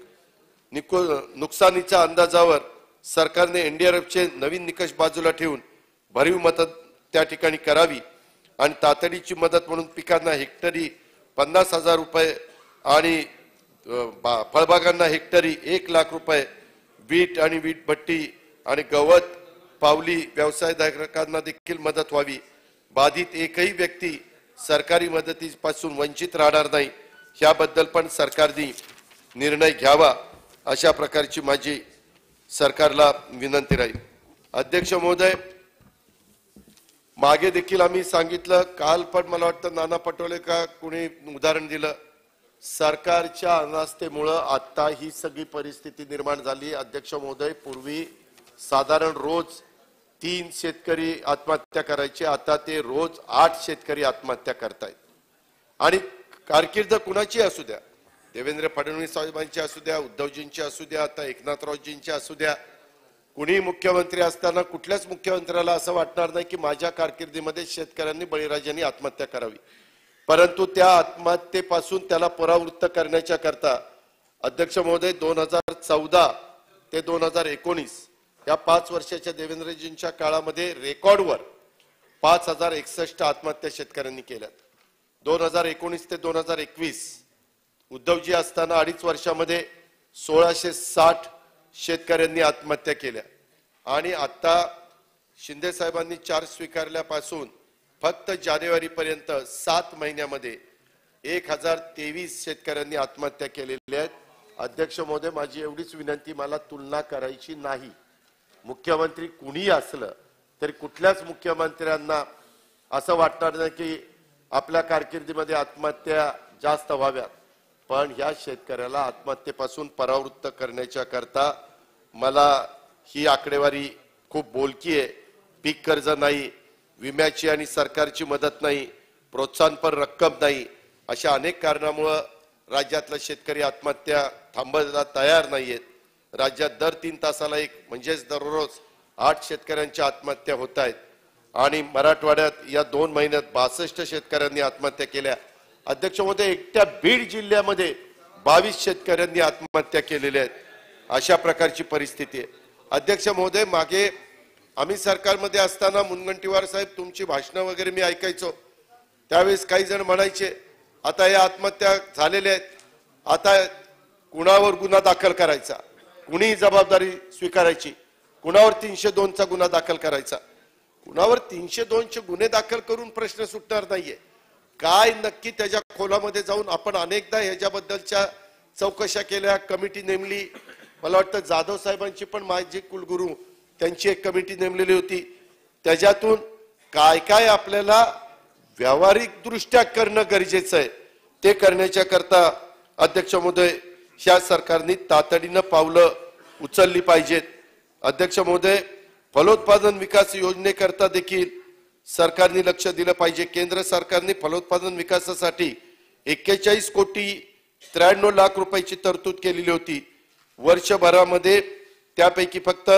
नुकसानीच्या अंदाजावर सरकारने एनडीआरएफचे नवीन निकष बाजूला ठेवून भरीव मदत त्या ठिकाणी करावी आणि तातडीची मदत म्हणून पिकांना हेक्टरी 50,000 रुपये आणि फळबागांना हेक्टरी 1,00,000 रुपये, बीट आणि वीट भट्टी आणि गवत पावली व्यवसायधारकांना देखील मदत व्हावी. बाधित एकही व्यक्ती सरकारी मदतीपासून वंचित राहणार नाही याबद्दल पण सरकारने निर्णय घ्यावा, अशा प्रकारची माझी सरकारला विनंती राहील. अध्यक्ष महोदय, मागे देखील आम्ही सांगितलं, काल पण मला वाटतं नाना पटोले का कोणी उदाहरण दिलं, सरकारच्या अनास्थेमुळे आता ही सगळी परिस्थिती निर्माण झाली. अध्यक्ष महोदय, पूर्वी साधारण रोज 3 शेतकरी आत्महत्या करायचे, आता ते रोज 8 शेतकरी आत्महत्या करतायत. आणि कारकीर्द कुणाची असू द्या, देवेंद्र फडणवीस साहेबांची असू द्या, उद्धवजींची असू द्या, आता एकनाथरावजींची असू द्या, कुणी मुख्यमंत्री असताना कुठल्याच मुख्यमंत्र्याला असं वाटणार नाही की माझ्या कारकिर्दीमध्ये शेतकऱ्यांनी, बळीराजांनी आत्महत्या करावी. परंतु त्या आत्महत्येपासून त्याला परावृत्त करण्याच्या करता अध्यक्ष महोदय 2014 ते 2019 या 5 वर्षाच्या देवेंद्रजींच्या काळामध्ये रेकॉर्डवर 5,061 आत्महत्या शेतकऱ्यांनी केल्या. 2019 ते 2021 उद्धवजी असताना 2.5 वर्षामध्ये 1660 शेतकऱ्यांनी आत्महत्या केल्या. आणि आता शिंदे साहेबांनी 4 स्वीकारल्यापासून फक्त जानेवारी पर्यंत 7 महिन्यामध्ये 1023 शेतकऱ्यांनी आत्महत्या केलेल्या आहेत. अध्यक्ष महोदय, माझी एवढीच विनंती, मला तुलना करायची नाही. मुख्यमंत्री कुणीही असलं तरी कुठल्याच मुख्यमंत्र्यांना असं वाटणार नाही की आपल्या कारकिर्दीमध्ये आत्महत्या जास्त व्हाव्यात, पण ह्या शेतकऱ्याला आत्महत्येपासून परावृत्त करण्याच्या करता मला ही आकडेवारी खूप बोलकी आहे. पीक कर्ज नाही, विम्याची आणि सरकारची मदत नाही, प्रोत्साहनपर रक्कम नाही, अशा अनेक कारणामुळे राज्यातला शेतकरी आत्महत्या थांबायला तयार नाहीयेत. राज्यात दर 3 तासाला एक म्हणजेच दररोज 8 शेतकऱ्यांच्या आत्महत्या होत आहेत. आणि मराठवाड्यात या 2 महिन्यात 62 शेतकऱ्यांनी आत्महत्या केल्या. अध्यक्ष महोदय, एकट्या बीड जिल्ह्यामध्ये 22 शेतकऱ्यांनी आत्महत्या केलेल्या आहेत. अशा प्रकारची परिस्थिती आहे. अध्यक्ष महोदय, मागे आम्ही सरकारमध्ये असताना मुनगंटीवार साहेब तुमची भाषणं वगैरे मी ऐकायचो, त्यावेळेस काही जण म्हणायचे आता या आत्महत्या झालेल्या आहेत, आता कुणावर गुन्हा दाखल करायचा, कुणी जबाबदारी स्वीकारायची, कुणावर 302चा गुन्हा दाखल करायचा. कुणावर 302चे गुन्हे दाखल करून प्रश्न सुटणार नाहीये. काय नक्की त्याच्या खोलामध्ये जाऊन आपण अनेकदा ह्याच्याबद्दलच्या चौकशा केल्या, कमिटी नेमली. मला वाटतं जाधव साहेबांची पण माझे कुलगुरू त्यांची एक कमिटी नेमलेली होती. त्याच्यातून काय काय आपल्याला व्यावहारिक दृष्ट्या करणं गरजेचं आहे ते करण्याच्या करता अध्यक्ष महोदय ह्या सरकारने तातडीनं पावलं उचलली पाहिजेत. अध्यक्ष महोदय, फलोत्पादन विकास योजनेकरता देखील सरकारने लक्ष दिलं पाहिजे. केंद्र सरकारने फलोत्पादन विकासासाठी 41 कोटी 93 लाख रुपयाची तरतूद केलेली होती. वर्षभरामध्ये त्यापैकी फक्त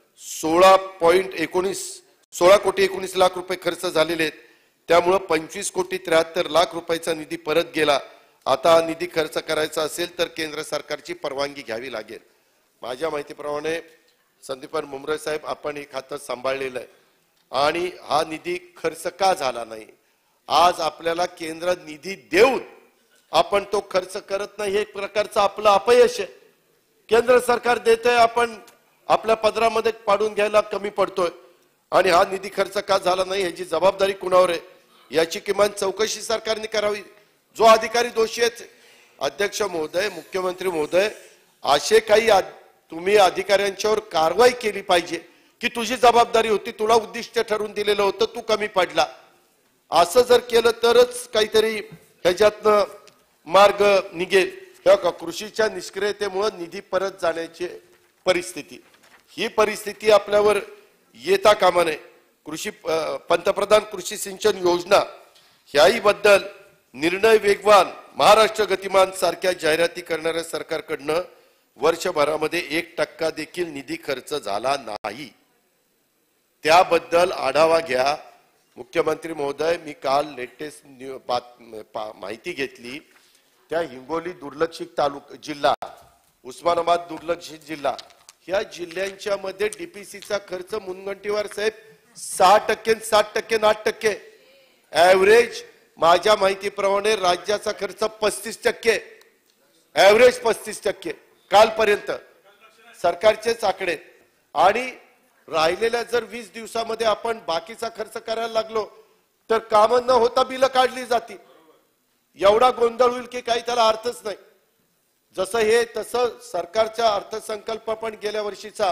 16.19 लाख रुपये खर्च झालेले आहेत. त्यामुळे 25.73 कोटी रुपयाचा निधी परत गेला. आता हा निधी खर्च करायचा असेल तर केंद्र सरकारची परवानगी घ्यावी लागेल. माझ्या माहितीप्रमाणे संदीपान मुंबरे साहेब आपण हे खातं सांभाळलेलं आहे आणि हा निधी खर्च का झाला नाही. आज आपल्याला केंद्र निधी देऊन आपण तो खर्च करत नाही हे एक प्रकारचं आपलं अपयश आहे. केंद्र सरकार देतंय, आपण आपल्या पदरामध्ये पाडून घ्यायला कमी पडतोय आणि हा निधी खर्च का झाला नाही ह्याची जबाबदारी कुणावर आहे याची किमान चौकशी सरकारने करावी. जो अधिकारी दोषी आहेत, अध्यक्ष महोदय, मुख्यमंत्री महोदय, असे काही तुम्ही अधिकाऱ्यांच्यावर कारवाई केली पाहिजे की तुझी जबाबदारी होती, तुला उद्दिष्ट ठरवून दिलेलं होतं, तू कमी पडला. असं जर केलं तरच काहीतरी ह्याच्यातनं मार्ग निघेल. कृषीच्या निष्क्रियतेमुळे निधी परत जाण्याची परिस्थिती, ही परिस्थिती आपल्यावर येता कामा नये. पंतप्रधान कृषी सिंचन योजना ह्याही बद्दल निर्णय वेगवान, महाराष्ट्र गतिमान सारख्या जाहिराती करणाऱ्या सरकारकडनं वर्षभरामध्ये 1% देखील निधी खर्च झाला नाही. त्याबद्दल आढावा घ्या. मुख्यमंत्री महोदय, मी काल लेटेस्ट माहिती घेतली. त्या हिंगोली दुर्लक्षित जिल्हा, उस्मानाबाद दुर्लक्षित जिल्हा, या जिल्ह्यांच्या मध्ये डीपीसीचा खर्च मुनगंटीवार साहेब 6%, 7%, 8%. ऍव्हरेज माझ्या माहितीप्रमाणे राज्याचा खर्च 35%, ऍव्हरेज 35% कालपर्यंत सरकारचेच आकडे. आणि राहिलेल्या जर 20 दिवसामध्ये आपण बाकीचा खर्च करायला लागलो तर कामं न होता बिलं काढली जातील. एवढा गोंधळ होईल की काही त्याला अर्थच नाही. जसं हे तसं सरकारचा अर्थसंकल्प पण गेल्या वर्षीचा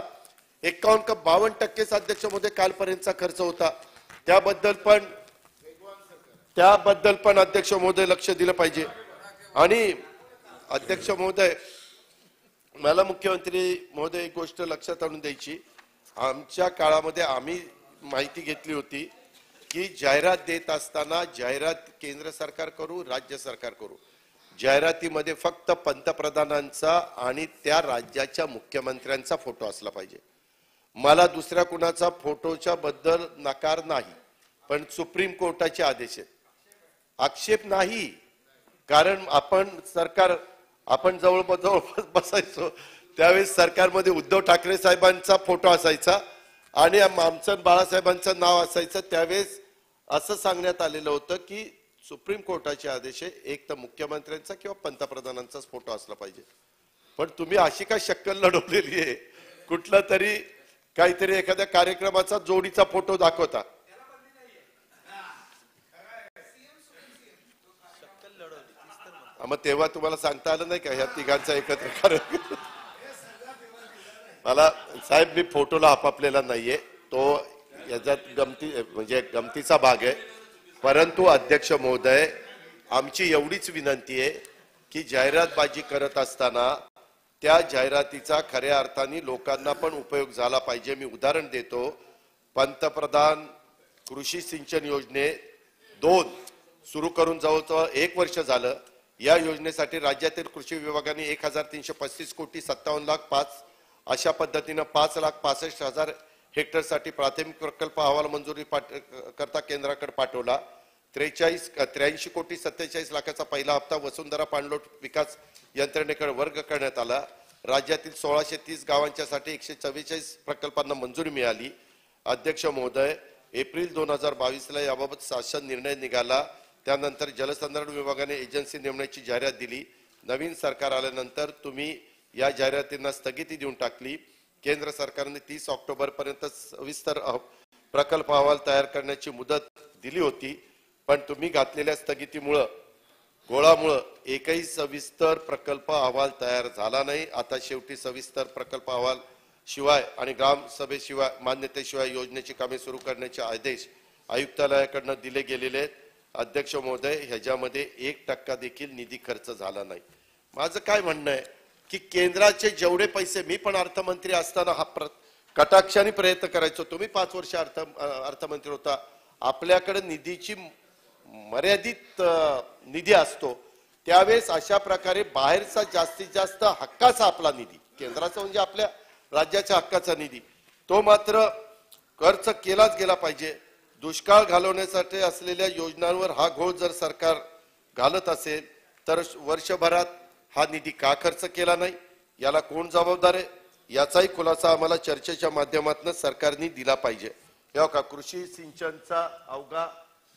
51.52% अध्यक्ष महोदय कालपर्यंतचा खर्च होता. त्याबद्दल पण अध्यक्ष महोदय लक्ष दिलं पाहिजे. आणि अध्यक्ष महोदय, मला मुख्यमंत्री महोदय एक गोष्ट लक्षात आणून द्यायची. आमच्या काळामध्ये आम्ही माहिती घेतली होती की जाहिरात देत असताना जाहिरात केंद्र सरकार करू, राज्य सरकार करू, जाहिरातीमध्ये फक्त पंतप्रधानांचा आणि त्या राज्याच्या मुख्यमंत्र्यांचा फोटो असला पाहिजे. मला दुसऱ्या कुणाचा फोटोच्या बद्दल नकार नाही, पण सुप्रीम कोर्टाचे आदेश आहेत, आक्षेप नाही. कारण आपण जवळ बसायचो त्यावेळेस सरकारमध्ये उद्धव ठाकरे साहेबांचा फोटो असायचा आणि आमचं बाळासाहेबांचं नाव असायचं. त्यावेळेस असं सांगण्यात आलेलं होतं की सुप्रीम कोर्टाचे आदेश आहे, एक तर मुख्यमंत्र्यांचा किंवा पंतप्रधानांचाच फोटो असला पाहिजे. पण तुम्ही अशी काय शक्कल लढवलेली आहे, कुठला तरी काहीतरी एखाद्या कार्यक्रमाचा जोडीचा फोटो दाखवता. मग तेव्हा तुम्हाला सांगता आलं नाही का ह्या तिघांचा एकत्र कार्यक्रम. मला साहेब, मी फोटोला आपापलेला नाहीये, तो याच्यात गमतीचा भाग आहे. परंतु अध्यक्ष महोदय, आमची एवढीच विनंती आहे की जाहिरातबाजी करत असताना त्या जाहिरातीचा खऱ्या अर्थाने लोकांना पण उपयोग झाला पाहिजे. मी उदाहरण देतो. पंतप्रधान कृषी सिंचन योजने 2 सुरू करून जवळजवळ 1 वर्ष झालं. या योजनेसाठी राज्यातील कृषी विभागाने 1335 कोटी 57 लाख 5 अशा पद्धतीने 5,65,000 हेक्टरसाठी प्राथमिक प्रकल्प अहवाल मंजुरी करता केंद्राकडे पाठवला. 83 कोटी 47 लाखाचा पहिला हप्ता वसुंधरा पाणलोट विकास यंत्रणेकडे वर्ग करण्यात आला. राज्यातील 1630 गावांच्यासाठी 144 प्रकल्पांना मंजुरी मिळाली. अध्यक्ष महोदय, एप्रिल 2022 ला याबाबत शासन निर्णय निघाला. त्यानंतर जलसंधारण विभागाने एजन्सी नेमण्याची जाहिरात दिली. नवीन सरकार आल्यानंतर तुम्ही या जाहिरातींना स्थगिती देऊन टाकली. केंद्र सरकारने 30 ऑक्टोबर पर्यंत सविस्तर प्रकल्प अहवाल तयार करण्याची मुदत दिली होती, पण तुम्ही घातलेल्या स्थगितीमुळे घोळामुळे एकही सविस्तर प्रकल्प अहवाल तयार झाला नाही. आता शेवटी सविस्तर प्रकल्प अहवाल शिवाय आणि ग्रामसभेशिवाय मान्यतेशिवाय योजनेची कामे सुरू करण्याचे आदेश आयुक्तालयाकडून दिले गेलेले आहेत. अध्यक्ष महोदय, ह्याच्यामध्ये 1% देखील निधी खर्च झाला नाही. माझं काय म्हणणं आहे की केंद्राचे जेवढे पैसे, मी पण अर्थमंत्री असताना हा कटाक्षाने प्रयत्न करायचो. तुम्ही 5 वर्ष अर्थमंत्री होता. आपल्याकडे निधीची मर्यादित निधी असतो. त्यावेळेस अशा प्रकारे बाहेरचा जास्तीत जास्त हक्काचा आपला निधी, केंद्राचा म्हणजे आपल्या राज्याच्या हक्काचा निधी, तो मात्र खर्च केलाच गेला पाहिजे. दुष्काळ घालवण्यासाठी असलेल्या योजनांवर हा घोळ जर सरकार घालत असेल तर वर्षभरात हा निधी का खर्च केला नाही, याला कोण जबाबदार आहे, याचाही खुलासा आम्हाला चर्चेच्या माध्यमातून सरकारने दिला पाहिजे. हे का कृषी सिंचनचा अवघा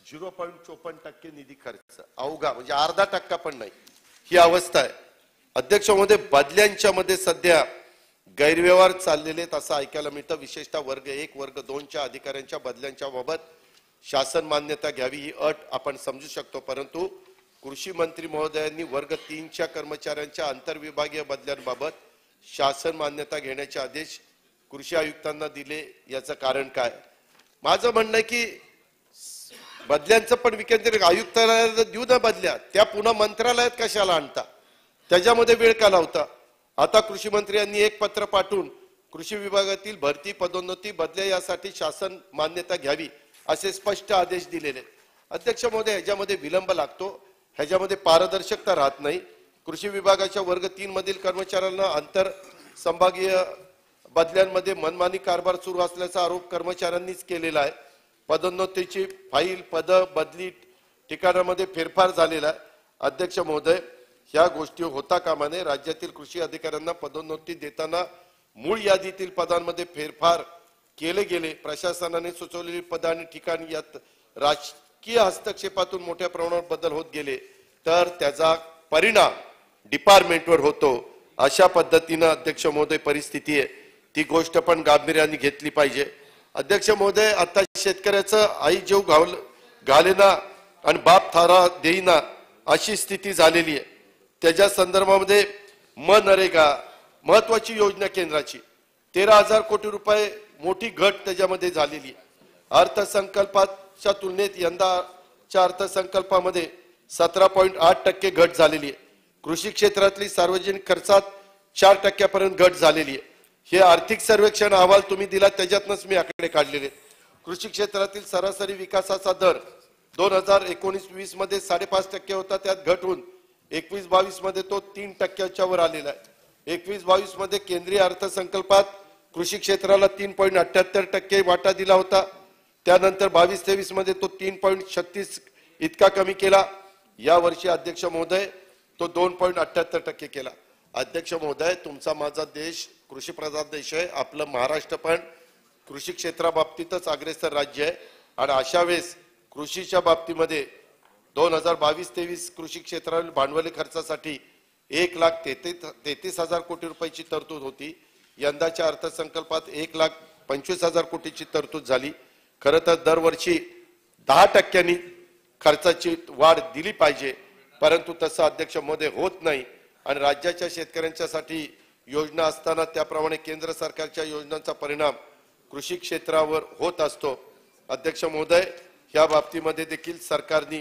0.54% निधी खर्च, अवघा म्हणजे अर्धा टक्का पण नाही, ही अवस्था आहे. अध्यक्ष महोदय, बदल्यांच्या मध्ये सध्या गैरव्यवहार चाललेले आहेत असं ऐकायला मिळतं. विशेषतः वर्ग 1 वर्ग 2च्या अधिकाऱ्यांच्या बदल्यांच्या बाबत शासन मान्यता घ्यावी ही अट आपण समजू शकतो, परंतु कृषी मंत्री महोदयांनी वर्ग 3च्या कर्मचाऱ्यांच्या आंतरविभागीय बदल्यांबाबत शासन मान्यता घेण्याचे आदेश कृषी आयुक्तांना दिले. याचं कारण काय? माझं म्हणणं आहे की बदल्यांचं पण विकेंद्रित आयुक्तालयाला देऊ ना बदल्या, त्या पुन्हा मंत्रालयात कशाला आणता, त्याच्यामध्ये वेळ का लावता. आता कृषी मंत्री यांनी एक पत्र पाठवून कृषी विभागातील भरती पदोन्नती बदल्या यासाठी शासन मान्यता घ्यावी असे स्पष्ट आदेश दिलेले. अध्यक्ष महोदय, ह्याच्यामध्ये विलंब लागतो, ह्याच्यामध्ये पारदर्शकता राहत नाही. कृषी विभागाच्या वर्ग 3 मधील कर्मचाऱ्यांना आंतर संभागीय बदल्यांमध्ये मनमानी कारभार सुरू असल्याचा आरोप कर्मचाऱ्यांनीच केलेला आहे. पदोन्नतीची फाईल, पद बदली ठिकाणामध्ये फेरफार झालेला आहे. अध्यक्ष महोदय, ह्या गोष्टी होता कामा नये. राज्यातील कृषी अधिकाऱ्यांना पदोन्नती देताना मूळ यादीतील पदांमध्ये फेरफार केले गेले. प्रशासनाने सुचवलेली पद आणि ठिकाण यात राजकीय हस्तक्षेपातून मोठ्या प्रमाणावर बदल होत गेले तर त्याचा परिणाम डिपार्टमेंटवर होतो. अशा पद्धतीनं अध्यक्ष महोदय परिस्थिती आहे, ती गोष्ट पण गांभीर्याने घेतली पाहिजे. अध्यक्ष महोदय, आता शेतकऱ्याचं आई जीव घालेना आणि बाप थारा देईना अशी स्थिती झालेली आहे. त्याच्या संदर्भामध्ये मनरेगा महत्वाची योजना केंद्राची 13,000 कोटी रुपये मोठी घट त्याच्यामध्ये झालेली आहे. अर्थसंकल्पाच्या तुलनेत यंदाच्या अर्थसंकल्पामध्ये 17.8% घट झालेली आहे. कृषी क्षेत्रातली सार्वजनिक खर्चात 4% घट झालेली आहे. हे आर्थिक सर्वेक्षण अहवाल तुम्ही दिला, त्याच्यातनच मी आकडे काढलेले. कृषी क्षेत्रातील सरासरी विकासाचा दर 2019-20 मध्ये 5.5% होता, त्यात घट होऊन 21-22 मध्ये तो 3%च्या वर आलेला आहे. 21-22 मध्ये केंद्रीय अर्थसंकल्पात कृषी क्षेत्राला 3.78% वाटा दिला होता, त्यानंतर 22-23 मध्ये तो 3.36 इतका कमी केला. या वर्षी अध्यक्ष महोदय तो 2.78% केला. अध्यक्ष महोदय, तुमचा माझा देश कृषी प्रधान देश आहे. आपलं महाराष्ट्र पण कृषी क्षेत्राबाबतीतच अग्रेसर राज्य आहे आणि अशा वेळेस कृषीच्या बाबतीमध्ये 2022-23 कृषी क्षेत्रातील भांडवली खर्चासाठी 1,33,000 कोटी रुपयाची तरतूद होती. यंदाच्या अर्थसंकल्पात 1,25,000 कोटीची तरतूद झाली. खरं तर दरवर्षी 10% खर्चाची वाढ दिली पाहिजे, परंतु तसं अध्यक्ष महोदय होत नाही आणि राज्याच्या शेतकऱ्यांच्यासाठी योजना असताना त्याप्रमाणे केंद्र सरकारच्या योजनांचा परिणाम कृषी क्षेत्रावर होत असतो. अध्यक्ष महोदय, ह्या बाबतीमध्ये देखील सरकारने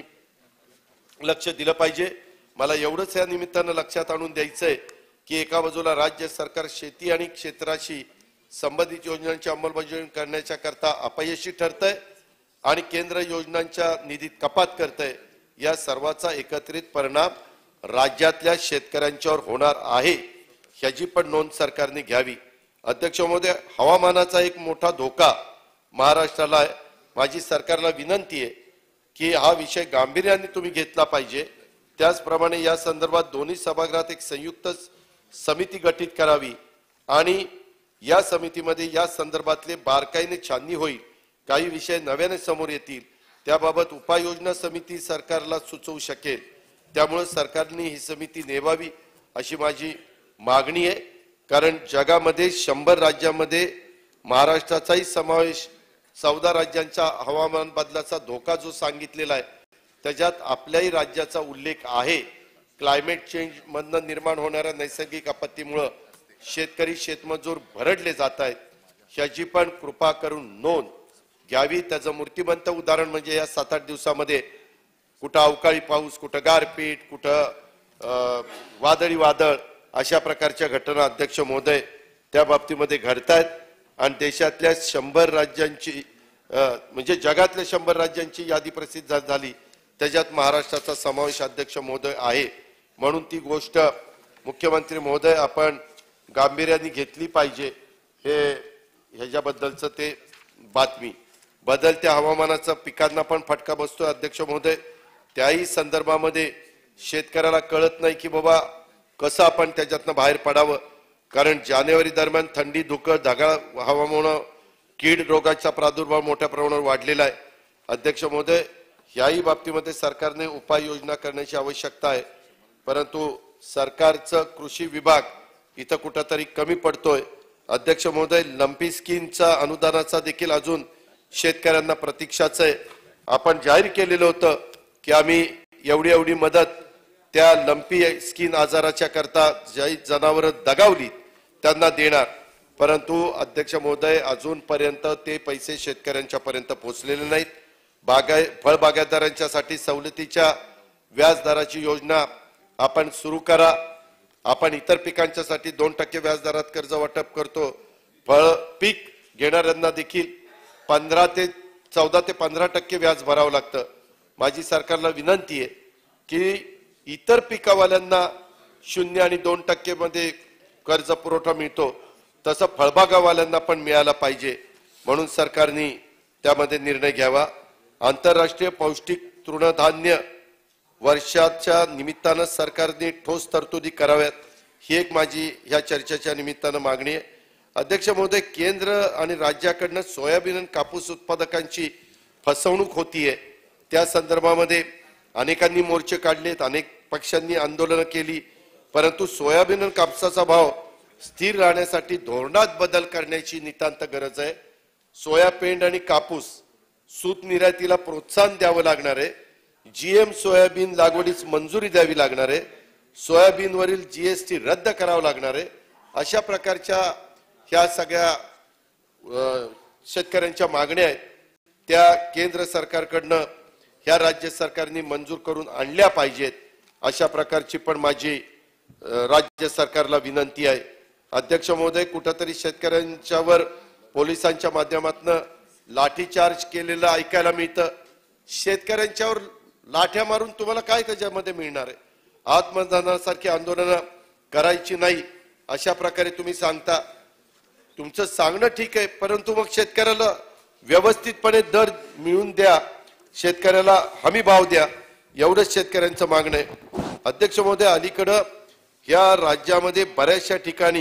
लक्ष दिलं पाहिजे. मला एवढंच या निमित्तानं लक्षात आणून द्यायचंय की एका बाजूला राज्य सरकार शेती आणि क्षेत्राशी संबंधित योजनांची अंमलबजावणी करण्याच्या करता अपयशी ठरतंय आणि केंद्र योजनांच्या निधीत कपात करतंय. या सर्वाचा एकत्रित परिणाम राज्यातल्या शेतकऱ्यांच्यावर होणार आहे, ह्याची पण नोंद सरकारने घ्यावी. अध्यक्ष महोदय, हवामानाचा एक मोठा धोका महाराष्ट्राला आहे. माझी सरकारला विनंती आहे की हा विषय गांभीर्याने तुम्ही घेतला पाहिजे. त्याचप्रमाणे या संदर्भात दोन्ही सभागृहात एक संयुक्त समिती गठीत करावी आणि या समितीमध्ये या संदर्भातले बारकाईने छाननी होईल. काही विषय नव्याने समोर येतील, त्याबाबत उपाययोजना समिती सरकारला सुचवू शकेल. त्यामुळे सरकारने ही समिती नेमावी अशी माझी मागणी आहे. कारण जगामध्ये 100 राज्यांमध्ये महाराष्ट्राचाही समावेश, 14 राज्यांच्या हवामान बदलाचा धोका जो सांगितलेला आहे त्याच्यात आपल्याही राज्याचा उल्लेख आहे. क्लायमेट चेंज मधनं निर्माण होणाऱ्या नैसर्गिक आपत्तीमुळे शेतकरी शेतमजूर भरडले जात आहेत, ह्याची पण कृपा करून नोंद घ्यावी. त्याचं मूर्तिमंत उदाहरण म्हणजे या 7-8 दिवसामध्ये कुठं अवकाळी पाऊस, कुठं गारपीट, कुठं वादळी वादळ, अशा प्रकारच्या घटना अध्यक्ष महोदय त्या बाबतीमध्ये घडतायत आणि देशातल्या 100 राज्यांची म्हणजे जगातल्या 100 राज्यांची यादी प्रसिद्ध झाली, त्याच्यात महाराष्ट्राचा समावेश अध्यक्ष महोदय आहे. म्हणून ती गोष्ट मुख्यमंत्री महोदय आपण गांभीर्याने घेतली पाहिजे हे ह्याच्याबद्दलचं ते बातमी. बदलत्या हवामानाचा पिकांना पण फटका बसतोय अध्यक्ष महोदय. त्याही संदर्भामध्ये शेतकऱ्याला कळत नाही की बाबा कसं आपण त्याच्यातनं बाहेर पडावं. कारण जानेवारी दरम्यान थंडी, धुकं, ढगाळ हवामान, कीड रोगाचा प्रादुर्भाव मोठ्या प्रमाणावर वाढलेला आहे. अध्यक्ष महोदय, याही बाबतीमध्ये सरकारने उपाययोजना करण्याची आवश्यकता आहे. परंतु सरकारचं कृषी विभाग इथं कुठंतरी कमी पडतोय. अध्यक्ष महोदय, लंपी स्कीमचा अनुदानाचा देखील अजून शेतकऱ्यांना प्रतीक्षाच आहे. आपण जाहीर केलेलं होतं की आम्ही एवढी मदत त्या लंपी स्किन आजाराच्या करता जी जनावरं दगावली त्यांना देणार. परंतु अध्यक्ष महोदय, अजूनपर्यंत ते पैसे शेतकऱ्यांच्या पर्यंत पोहोचलेले नाहीत. फळबागायतदारांच्यासाठी सवलतीच्या व्याजदराची योजना आपण सुरू करा. आपण इतर पिकांच्यासाठी 2% व्याजदरात कर्ज वाटप करतो. फळ पीक घेणाऱ्यांना देखील 14 ते 15% व्याज भरावं लागतं. माझी सरकारला विनंती आहे की इतर पिकावाल्यांना 0 आणि 2% मध्ये कर्ज पुरवठा मिळतो तसं फळबागावाल्यांना पण मिळाला पाहिजे. म्हणून सरकारने त्यामध्ये निर्णय घ्यावा. आंतरराष्ट्रीय पौष्टिक तृणधान्य वर्षाच्या निमित्तानं सरकारने ठोस तरतुदी कराव्यात, ही एक माझी ह्या चर्चेच्या निमित्तानं मागणी आहे. अध्यक्ष महोदय, केंद्र आणि राज्याकडनं सोयाबीन आणि कापूस उत्पादकांची फसवणूक होतीये. त्या संदर्भामध्ये अनेकांनी मोर्चे काढलेत, अनेक पक्षांनी आंदोलनं केली. परंतु सोयाबीन आणि कापसाचा भाव स्थिर राहण्यासाठी धोरणात बदल करण्याची नितांत गरज आहे. सोया पेंड आणि कापूस सूत निर्यातीला प्रोत्साहन द्यावं लागणार आहे. जीएम सोयाबीन लागवडीस मंजुरी द्यावी लागणार आहे. सोयाबीनवरील जीएसटी रद्द करावं लागणार आहे. अशा प्रकारच्या ह्या सगळ्या शेतकऱ्यांच्या मागण्या आहेत त्या केंद्र सरकारकडनं ह्या राज्य सरकारने मंजूर करून आणल्या पाहिजेत. अशा प्रकारची पण माझी राज्य सरकारला विनंती आहे. अध्यक्ष महोदय, कुठंतरी शेतकऱ्यांच्यावर पोलिसांच्या माध्यमातून लाठीचार्ज केलेलं ऐकायला मिळतं. शेतकऱ्यांच्यावर लाठ्या मारून तुम्हाला काय त्याच्यामध्ये मिळणार आहे? आत्मदानासारखी आंदोलनं करायची नाही अशा प्रकारे तुम्ही सांगता. तुमचं सांगणं ठीक आहे, परंतु मग शेतकऱ्याला व्यवस्थितपणे दर मिळवून द्या, शेतकऱ्याला हमी भाव द्या, एवढंच शेतकऱ्यांचं मागणं आहे. अध्यक्ष महोदय, अलीकडं या राज्यामध्ये बऱ्याचशा ठिकाणी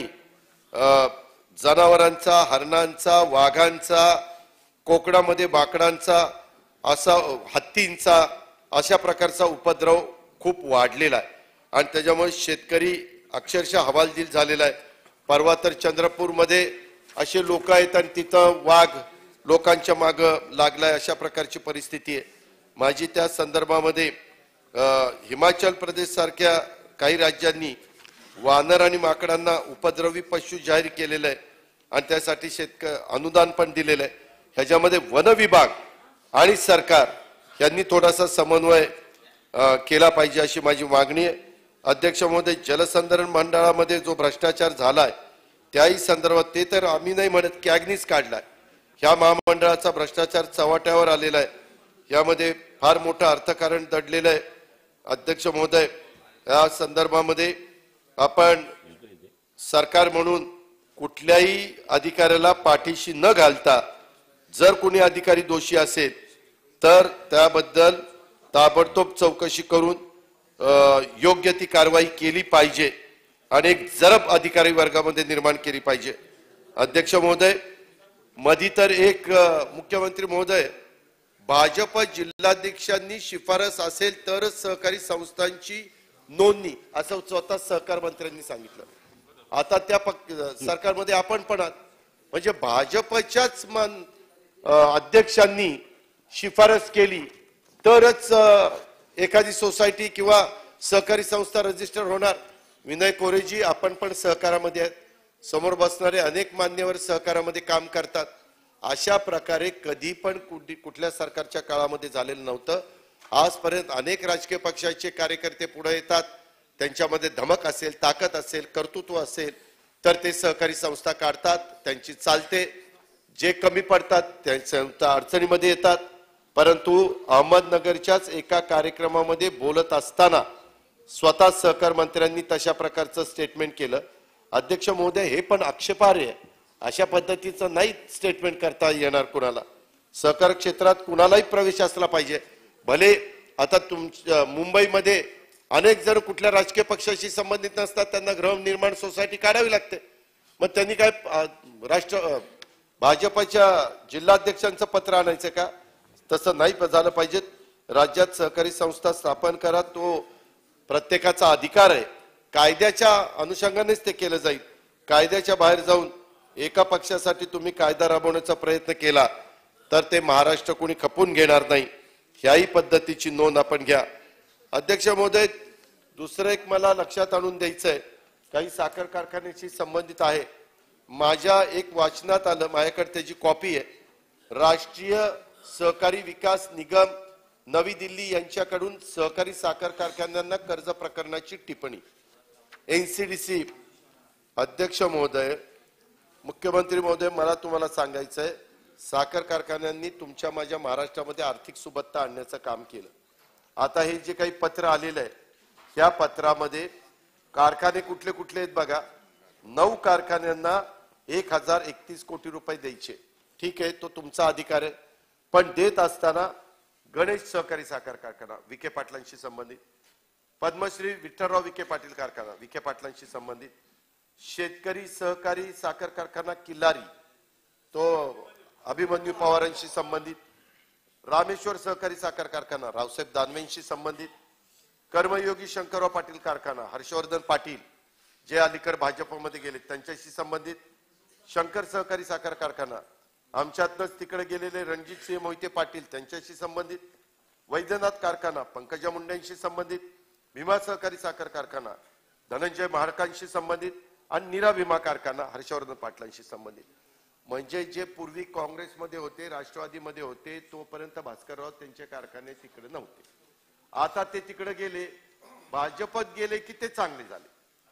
जनावरांचा, हरणांचा, वाघांचा, कोकणामध्ये बाकडांचा, असा हत्तींचा अशा प्रकारचा उपद्रव खूप वाढलेला आहे आणि त्याच्यामुळे शेतकरी अक्षरशः हवालदिल झालेला आहे. परवा तर चंद्रपूरमध्ये असे लोक आहेत आणि तिथं वाघ लोकांच्या मागं लागलाय, अशा प्रकारची परिस्थिती आहे. माझी त्या संदर्भामध्ये हिमाचल प्रदेश सारख्या काही राज्यांनी वानर आणि माकडांना उपद्रवी पशु जाहीर केलेलं आहे आणि त्यासाठी अनुदान पण दिलेलं आहे. ह्याच्यामध्ये वन विभाग आणि सरकार यांनी थोडासा समन्वय केला पाहिजे अशी माझी मागणी आहे. अध्यक्ष महोदय, जलसंधारण मंडळामध्ये जो भ्रष्टाचार झालाय त्याही संदर्भात, ते तर आम्ही नाही म्हणत, कॅगनीच काढलाय. ह्या महामंडळाचा भ्रष्टाचार चव्हाट्यावर आलेला आहे. यामध्ये फार मोठं अर्थकारण दडलेलं आहे. अध्यक्ष महोदय, या संदर्भामध्ये आपण सरकार म्हणून कुठल्याही अधिकाऱ्याला पाठीशी न घालता जर कोणी अधिकारी दोषी असेल तर त्याबद्दल ताबडतोब चौकशी करून योग्य ती कारवाई केली पाहिजे आणि एक जरब अधिकारी वर्गामध्ये निर्माण केली पाहिजे. अध्यक्ष महोदय, मधी तर एक मुख्यमंत्री महोदय, भाजप जिल्हाध्यक्षांनी शिफारस असेल तरच सहकारी संस्थांची नोंदणी असं स्वतः सहकार मंत्र्यांनी सांगितलं. आता त्या सरकारमध्ये आपण पण आहात, म्हणजे भाजपच्याच अध्यक्षांनी शिफारस केली तरच एखादी सोसायटी किंवा सहकारी संस्था रजिस्टर होणार. विनय कोरेजी, आपण पण सहकारामध्ये आहेत, समोर बसणारे अनेक मान्यवर सहकारामध्ये काम करतात. अशा प्रकारे कधी पण कुठल्या सरकारच्या काळामध्ये झालेलं नव्हतं. आजपर्यंत अनेक राजकीय पक्षाचे कार्यकर्ते पुढे येतात, त्यांच्यामध्ये धमक असेल, ताकद असेल, कर्तृत्व असेल तर ते सहकारी संस्था काढतात, त्यांची चालते. जे कमी पडतात त्यांच्या अडचणीमध्ये येतात. परंतु अहमदनगरच्याच एका कार्यक्रमामध्ये बोलत असताना स्वतः सहकार मंत्र्यांनी तशा प्रकारचं स्टेटमेंट केलं. अध्यक्ष महोदय, हे पण आक्षेपार्ह आहे. अशा पद्धतीचं नाही स्टेटमेंट करता येणार कुणाला. सहकार क्षेत्रात कुणालाही प्रवेश असला पाहिजे. भले आता तुमच्या मुंबईमध्ये अनेक जण कुठल्या राजकीय पक्षाशी संबंधित नसतात, त्यांना गृहनिर्माण सोसायटी काढावी लागते. मग त्यांनी काय भाजपच्या जिल्हाध्यक्षांचं पत्र आणायचं का? तसं नाही झालं पाहिजे. राज्यात सहकारी संस्था स्थापन करा, तो प्रत्येकाचा अधिकार आहे. कायद्याच्या अनुषंगानेच ते केलं जाईल. कायद्याच्या बाहेर जाऊन एका पक्षासाठी तुम्ही कायदा राबवण्याचा प्रयत्न केला तर ते महाराष्ट्र कोणी खपून घेणार नाही. ह्याही पद्धतीची नोंद आपण घ्या. अध्यक्ष महोदय, दुसरं एक मला लक्षात आणून द्यायचंय, काही साखर कारखान्याशी संबंधित आहे. माझ्या एक वाचनात आलं, माझ्याकडे त्याची कॉपी आहे. राष्ट्रीय सहकारी विकास निगम नवी दिल्ली यांच्याकडून सहकारी साखर कारखान्यांना कर्ज प्रकरणाची टिप्पणी. एनसीडीसी. अध्यक्ष महोदय, मुख्यमंत्री महोदय, मला तुम्हाला सांगायचंय, साखर कारखान्यांनी तुमच्या माझ्या महाराष्ट्रामध्ये आर्थिक सुबत्ता आणण्याचं काम केलं. आता हे जे काही पत्र आलेलं आहे, ह्या पत्रामध्ये कारखाने कुठले कुठले आहेत बघा. 9 कारखान्यांना 1031 कोटी रुपये द्यायचे. ठीक आहे, तो तुमचा अधिकार आहे. पण देत असताना गणेश सहकारी साखर कारखाना विखे पाटलांशी संबंधित, पद्मश्री विठ्ठलराव विखे पाटील कारखाना विखे पाटलांशी संबंधित, शेतकरी सहकारी साखर कारखाना किल्लारी तो अभिमन्यू पवारांशी संबंधित, रामेश्वर सहकारी साखर कारखाना रावसाहेब दानवेंशी संबंधित, कर्मयोगी शंकरराव पाटील कारखाना हर्षवर्धन पाटील जे अलीकडे भाजपमध्ये गेले त्यांच्याशी संबंधित, शंकर सहकारी साखर कारखाना आमच्यातनच तिकडे गेलेले रणजित सिंह मोहिते पाटील त्यांच्याशी संबंधित, वैद्यनाथ कारखाना पंकजा मुंडेंशी संबंधित, भीमा सहकारी साखर कारखाना धनंजय महाडकांशी संबंधित आणि नीरा भीमा कारखाना हर्षवर्धन पाटलांशी संबंधित. म्हणजे जे पूर्वी काँग्रेसमध्ये होते, राष्ट्रवादीमध्ये होते, तोपर्यंत भास्करराव त्यांचे कारखाने तिकडे नव्हते. आता ते तिकडे गेले, भाजपत गेले की ते चांगले झाले.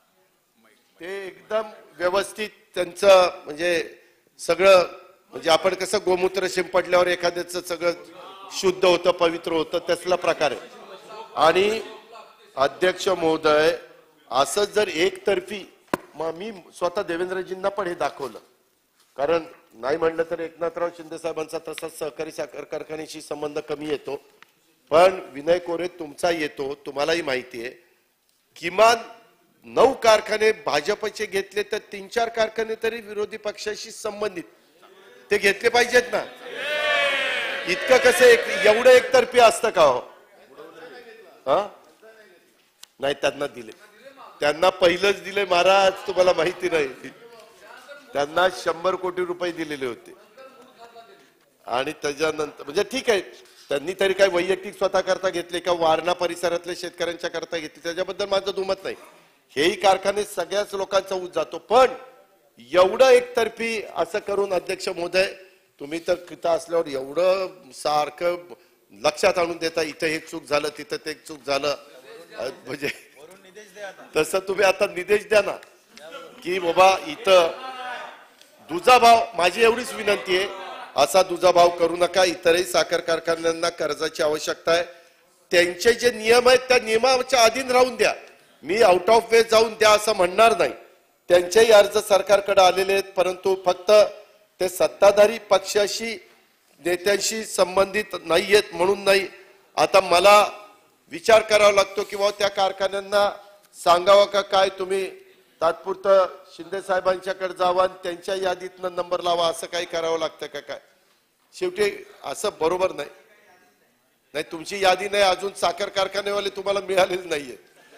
ते एकदम व्यवस्थित त्यांचं म्हणजे सगळं, म्हणजे आपण कसं गोमूत्र शिंपडल्यावर एखाद्याचं सगळं शुद्ध होतं, पवित्र होतं, तसला प्रकार आहे. आणि अध्यक्ष महोदय, असं जर एकतर्फी, मग मी स्वतः देवेंद्रजींना पण हे दाखवलं, कारण नाही म्हणलं तर एकनाथराव शिंदे साहेबांचा तसाच सहकारी साखर कारखान्याशी संबंध कमी येतो, पण विनय कोरे तुमचा येतो, तुम्हालाही माहिती आहे. किमान 9 कारखाने भाजपचे घेतले तर 3-4 कारखाने तरी विरोधी पक्षाशी संबंधित ते घेतले पाहिजेत ना. इतकं कसं एवढं एकतर्फी असतं का हो? नाही, त्यांना दिले, त्यांना पहिलंच दिले महाराज, तुम्हाला माहिती नाही. त्यांना 100 कोटी रुपये दिलेले होते. आणि त्याच्यानंतर म्हणजे ठीक आहे, त्यांनी तरी काय वैयक्तिक स्वतः करता घेतले का वारणा परिसरातल्या शेतकऱ्यांच्या करता घेतले, त्याच्याबद्दल माझं दुमत नाही. हेही कारखाने सगळ्याच लोकांचा ऊस जातो. पण एवढं एकतर्फी असं करून अध्यक्ष महोदय, तुम्ही तर तिथं असल्यावर एवढं सारखं लक्षात आणून देता, इथं हे चूक झालं, तिथं ते चूक झालं, म्हणजे तसं तुम्ही आता निर्देश द्या ना की बाबा इथं दुजाभाव, माझी एवढीच विनंती आहे, असा दुजाभाव करू नका. इतरही साखर कारखान्यांना कर्जाची आवश्यकता आहे, त्यांचे जे नियम आहेत त्या नियमाच्या अधीन राहून द्या. मी आउट ऑफ वे जाऊन द्या असं म्हणणार नाही. त्यांचेही अर्ज सरकारकडे आलेले आहेत, परंतु फक्त ते सत्ताधारी पक्षाशी नेत्यांशी संबंधित नाहीयेत म्हणून नाही. आता मला विचार करावा लागतो की बाबा त्या कारखान्यांना सांगावं का काय, तुम्ही तात्पुरतं शिंदे साहेबांच्याकडे जावा आणि त्यांच्या यादीतनं नंबर लावा, असं काही करावं लागतं का काय? शेवटी असं बरोबर नाही. नाही, तुमची यादी नाही, अजून साखर कारखानेवाले तुम्हाला मिळालेच नाहीये.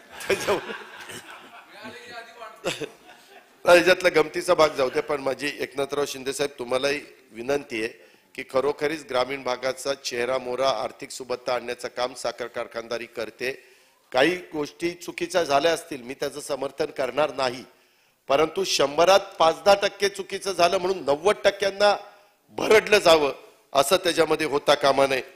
त्याच्यातला गमतीचा भाग जाऊ दे. पण माझी एकनाथराव शिंदे साहेब तुम्हालाही विनंती आहे की खरोखरीच ग्रामीण भागाचा चेहरा मोहरा आर्थिक सुबत्ता आणण्याचं काम साखर कारखानदारी करते. काही गोष्टी चुकीच्या झाल्या असतील, मी त्याचं समर्थन करणार नाही, परंतु 100त 5-10% चुकीचं झालं म्हणून 90%ना भरडलं जावं असं त्याच्यामध्ये होता कामा नये.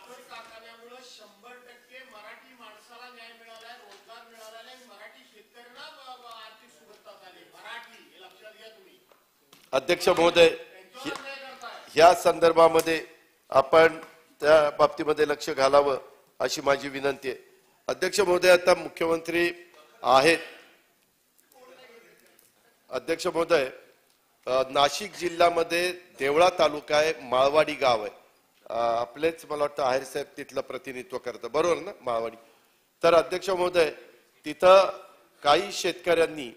अध्यक्ष महोदय, या संदर्भामध्ये आपण त्या बाबतीमध्ये लक्ष घालावं अशी माझी विनंती आहे. अध्यक्ष महोदय, आता मुख्यमंत्री आहेत. अध्यक्ष महोदय, नाशिक जिल्ह्यामध्ये देवळा तालुका आहे, माळवाडी गाव आहे. आपलेच मला वाटतं आहेर साहेब तिथलं प्रतिनिधित्व करतं, बरोबर ना माळवाडी. तर अध्यक्ष महोदय, तिथं काही शेतकऱ्यांनी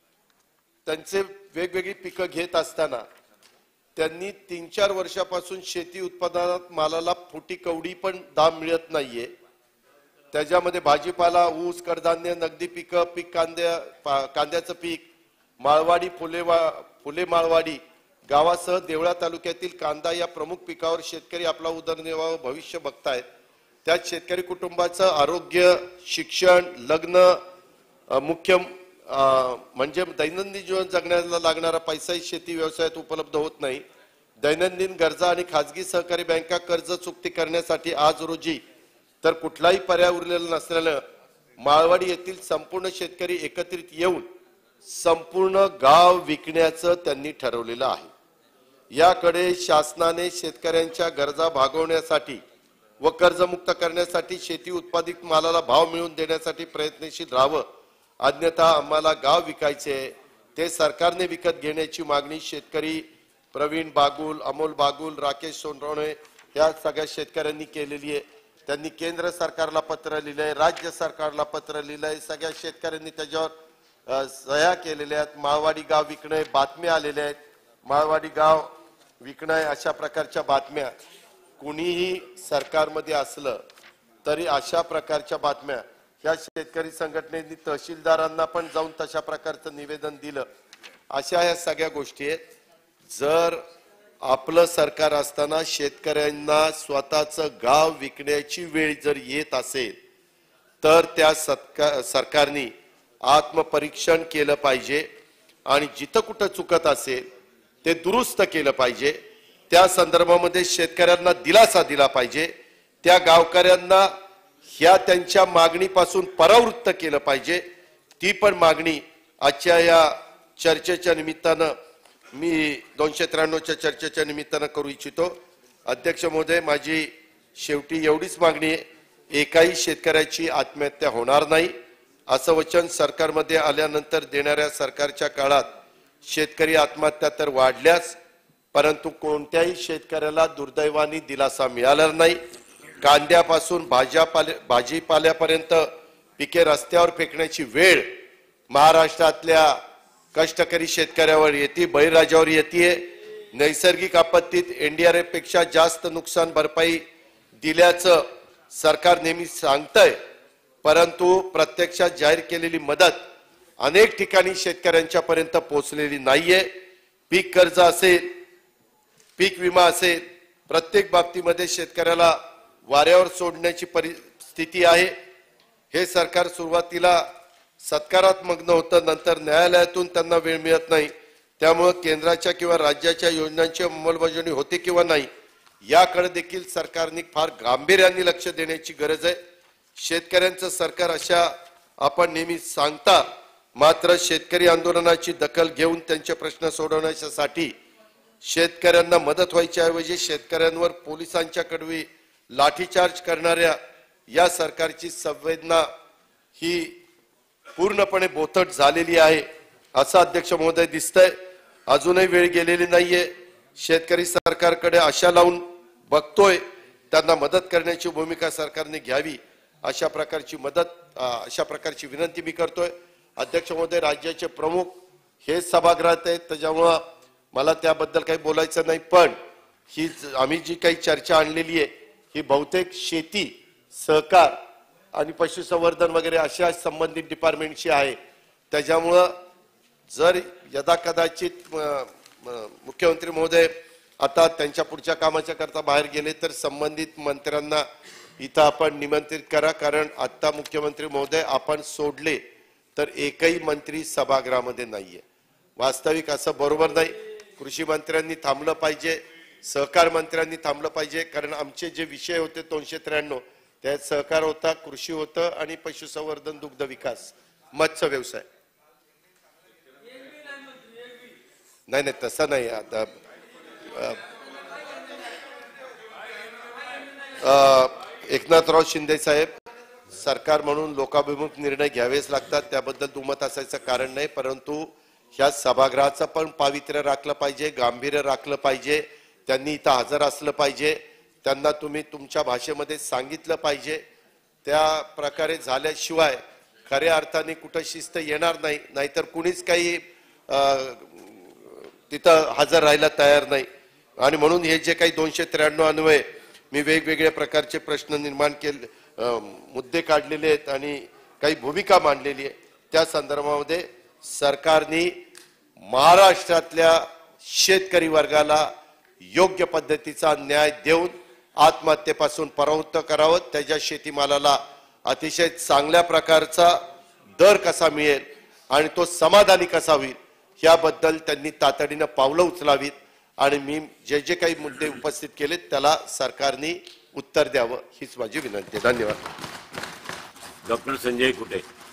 त्यांचे वेगवेगळी पिकं घेत असताना त्यांनी 3-4 वर्षापासून शेती उत्पादनात मालाला फुटी कवडी पण दाम मिळत नाहीये. त्याच्यामध्ये भाजीपाला, ऊस, कडधान्य, नगदी पिकं, कांद्याचं पीक, माळवाडी, फुले माळवाडी गावासह देवळा तालुक्यातील कांदा या प्रमुख पिकावर शेतकरी आपला उदरनिर्वाह भविष्य बघतायत. त्यात शेतकरी कुटुंबाचं आरोग्य, शिक्षण, लग्न, मुख्य म्हणजे दैनंदिन जीवन जगण्याला लागणारा पैसाही शेती व्यवसायात उपलब्ध होत नाही. दैनंदिन गरजा आणि खाजगी सहकारी बँका कर्ज चुकती करण्यासाठी आज रोजी तर कुठलाही पर्याय उरलेला नसल्यानं माळवाडी येथील संपूर्ण शेतकरी एकत्रित येऊन संपूर्ण गाव विकण्याचं त्यांनी ठरवलेलं आहे. याकडे शासनाने शेतकऱ्यांच्या गरजा भागवण्यासाठी व कर्जमुक्त करण्यासाठी शेती उत्पादित मालाला भाव मिळवून देण्यासाठी प्रयत्नशील राहावं. अन्यथा आम्हाला गाव विकायचे, ते सरकारने विकत घेण्याची मागणी शेतकरी प्रवीण बागुल, अमोल बागुल, राकेश सोनवणे या सगळ्या शेतकऱ्यांनी केलेली आहे. त्यांनी केंद्र सरकारला पत्र लिहिलंय, राज्य सरकारला पत्र लिहिलंय, सगळ्या शेतकऱ्यांनी त्याच्यावर सह्या केलेल्या आहेत. माळवाडी गाव विकणे बातम्या आलेल्या आहेत, माळवाडी गाव विकणे अशा प्रकारच्या बातम्या. कुणीही सरकारमध्ये असलं तरी अशा प्रकारच्या बातम्या या शेतकरी संघटनेनी तहसीलदारांना पण जाऊन तशा प्रकारचं निवेदन दिलं. अशा या सगळ्या गोष्टी आहेत. जर आपलं सरकार असताना शेतकऱ्यांना स्वतःचं गाव विकण्याची वेळ जर येत असेल तर त्या सरकारने आत्मपरीक्षण केलं पाहिजे आणि जिथं कुठं चुकत असेल ते दुरुस्त केलं पाहिजे. त्या संदर्भामध्ये शेतकऱ्यांना दिलासा दिला पाहिजे. त्या गावकऱ्यांना ह्या त्यांच्या मागणीपासून परावृत्त केलं पाहिजे. ती पण मागणी आजच्या या चर्चेच्या निमित्तानं मी 293च्या चर्चेच्या निमित्तानं करू इच्छितो. अध्यक्ष महोदय, माझी शेवटी एवढीच मागणी आहे, एकाही शेतकऱ्याची आत्महत्या होणार नाही असं वचन सरकारमध्ये आल्यानंतर देणाऱ्या सरकारच्या काळात शेतकरी आत्महत्या तर वाढल्याच, परंतु कोणत्याही शेतकऱ्याला दुर्दैवाने दिलासा मिळाला नाही. कांद्यापासून भाजीपाल्यापर्यंत पिके रस्त्यावर फेकण्याची वेळ महाराष्ट्रातल्या कष्टकरी शेतकऱ्यावर येते, बळीराजावर येते. नैसर्गिक आपत्तीत NDRF पेक्षा जास्त नुकसान भरपाई दिल्याचं सरकार नेहमी सांगतंय, परंतु प्रत्यक्षात जाहीर केलेली मदत अनेक ठिकाणी शेतकऱ्यांच्या पर्यंत पोहोचलेली नाहीये. पीक कर्ज असेल, पीक विमा असेल, प्रत्येक बाबतीमध्ये शेतकऱ्याला वाऱ्यावर सोडण्याची परिस्थिती आहे. हे सरकार सुरुवातीला सत्कारात्मक नव्हतं, नंतर न्यायालयातून त्यांना वेळ मिळत नाही. त्यामुळे केंद्राच्या किंवा राज्याच्या योजनांची अंमलबजावणी होते किंवा नाही याकडे देखील सरकारने फार गांभीर्याने लक्ष देण्याची गरज आहे. शेतकऱ्यांचं सरकार अशा आपण नेहमी सांगता, मात्र शेतकरी आंदोलनाची दखल घेऊन त्यांचे प्रश्न सोडवण्यासाठी शेतकऱ्यांना मदत व्हायच्या ऐवजी शेतकऱ्यांवर पोलिसांच्या कडवी लाठीचार्ज करणाऱ्या या सरकारची संवेदना ही पूर्णपणे बोथट झालेली आहे असं अध्यक्ष महोदय दिसतंय. अजूनही वेळ गेलेली नाहीये. शेतकरी सरकारकडे आशा लावून बघतोय, त्यांना मदत करण्याची भूमिका सरकारने घ्यावी अशा प्रकारची विनंती मी करतोय. अध्यक्ष महोदय, राज्याचे प्रमुख हे सभागृहात आहेत, त्याच्यामुळं मला त्याबद्दल काही बोलायचं नाही, पण ही आम्ही जी काही चर्चा आणलेली आहे ही बहुतेक शेती, सहकार आणि पशुसंवर्धन वगैरे अशा संबंधित डिपार्टमेंटची आहे. त्याच्यामुळं जर यदाकदाचित मुख्यमंत्री महोदय आता त्यांच्या पुढच्या कामाच्या करता बाहेर गेले तर संबंधित मंत्र्यांना इथं आपण निमंत्रित करा, कारण आता मुख्यमंत्री महोदय आपण सोडले तर एकही मंत्री सभागृहामध्ये नाहीये. वास्तविक असं बरोबर नाही. कृषी मंत्र्यांनी थांबलं पाहिजे, सहकार मंत्र्यांनी थांबलं पाहिजे, कारण आमचे जे विषय होते 293 त्यात सहकार होता, कृषी होतं आणि पशुसंवर्धन, दुग्ध विकास, मत्स्य व्यवसाय. नाही तसं नाही. आता एकनाथराव शिंदे साहेब, सरकार म्हणून लोकाभिमुख निर्णय घ्यावेच लागतात, त्याबद्दल दुमत असायचं कारण नाही, परंतु ह्या सभागृहाचं पण पावित्र्य राखलं पाहिजे, गांभीर्य राखलं पाहिजे. त्यांनी इथं हजर असलं पाहिजे. त्यांना तुम्ही तुमच्या भाषेमध्ये सांगितलं पाहिजे. त्या प्रकारे झाल्याशिवाय खऱ्या अर्थाने कुठं शिस्त येणार नाही. नाहीतर कुणीच काही तिथं हजर राहायला तयार नाही. आणि म्हणून हे जे काही 293 अन्वये मी वेगवेगळ्या प्रकारचे प्रश्न निर्माण केले, मुद्दे काढलेले आहेत आणि काही भूमिका मांडलेली आहे, त्या संदर्भामध्ये सरकारने महाराष्ट्रातल्या शेतकरी वर्गाला योग्य पद्धतीचा न्याय देऊन आत्महत्येपासून परावृत्त करावं. त्याच्या शेतीमालाला अतिशय चांगल्या प्रकारचा दर कसा मिळेल आणि तो समाधानी कसा होईल याबद्दल त्यांनी तातडीनं पावलं उचलावीत. आणि मी जे जे काही मुद्दे उपस्थित केलेत त्याला सरकारने उत्तर द्यावं हीच माझी विनंती. धन्यवाद. डॉक्टर संजय कुटे.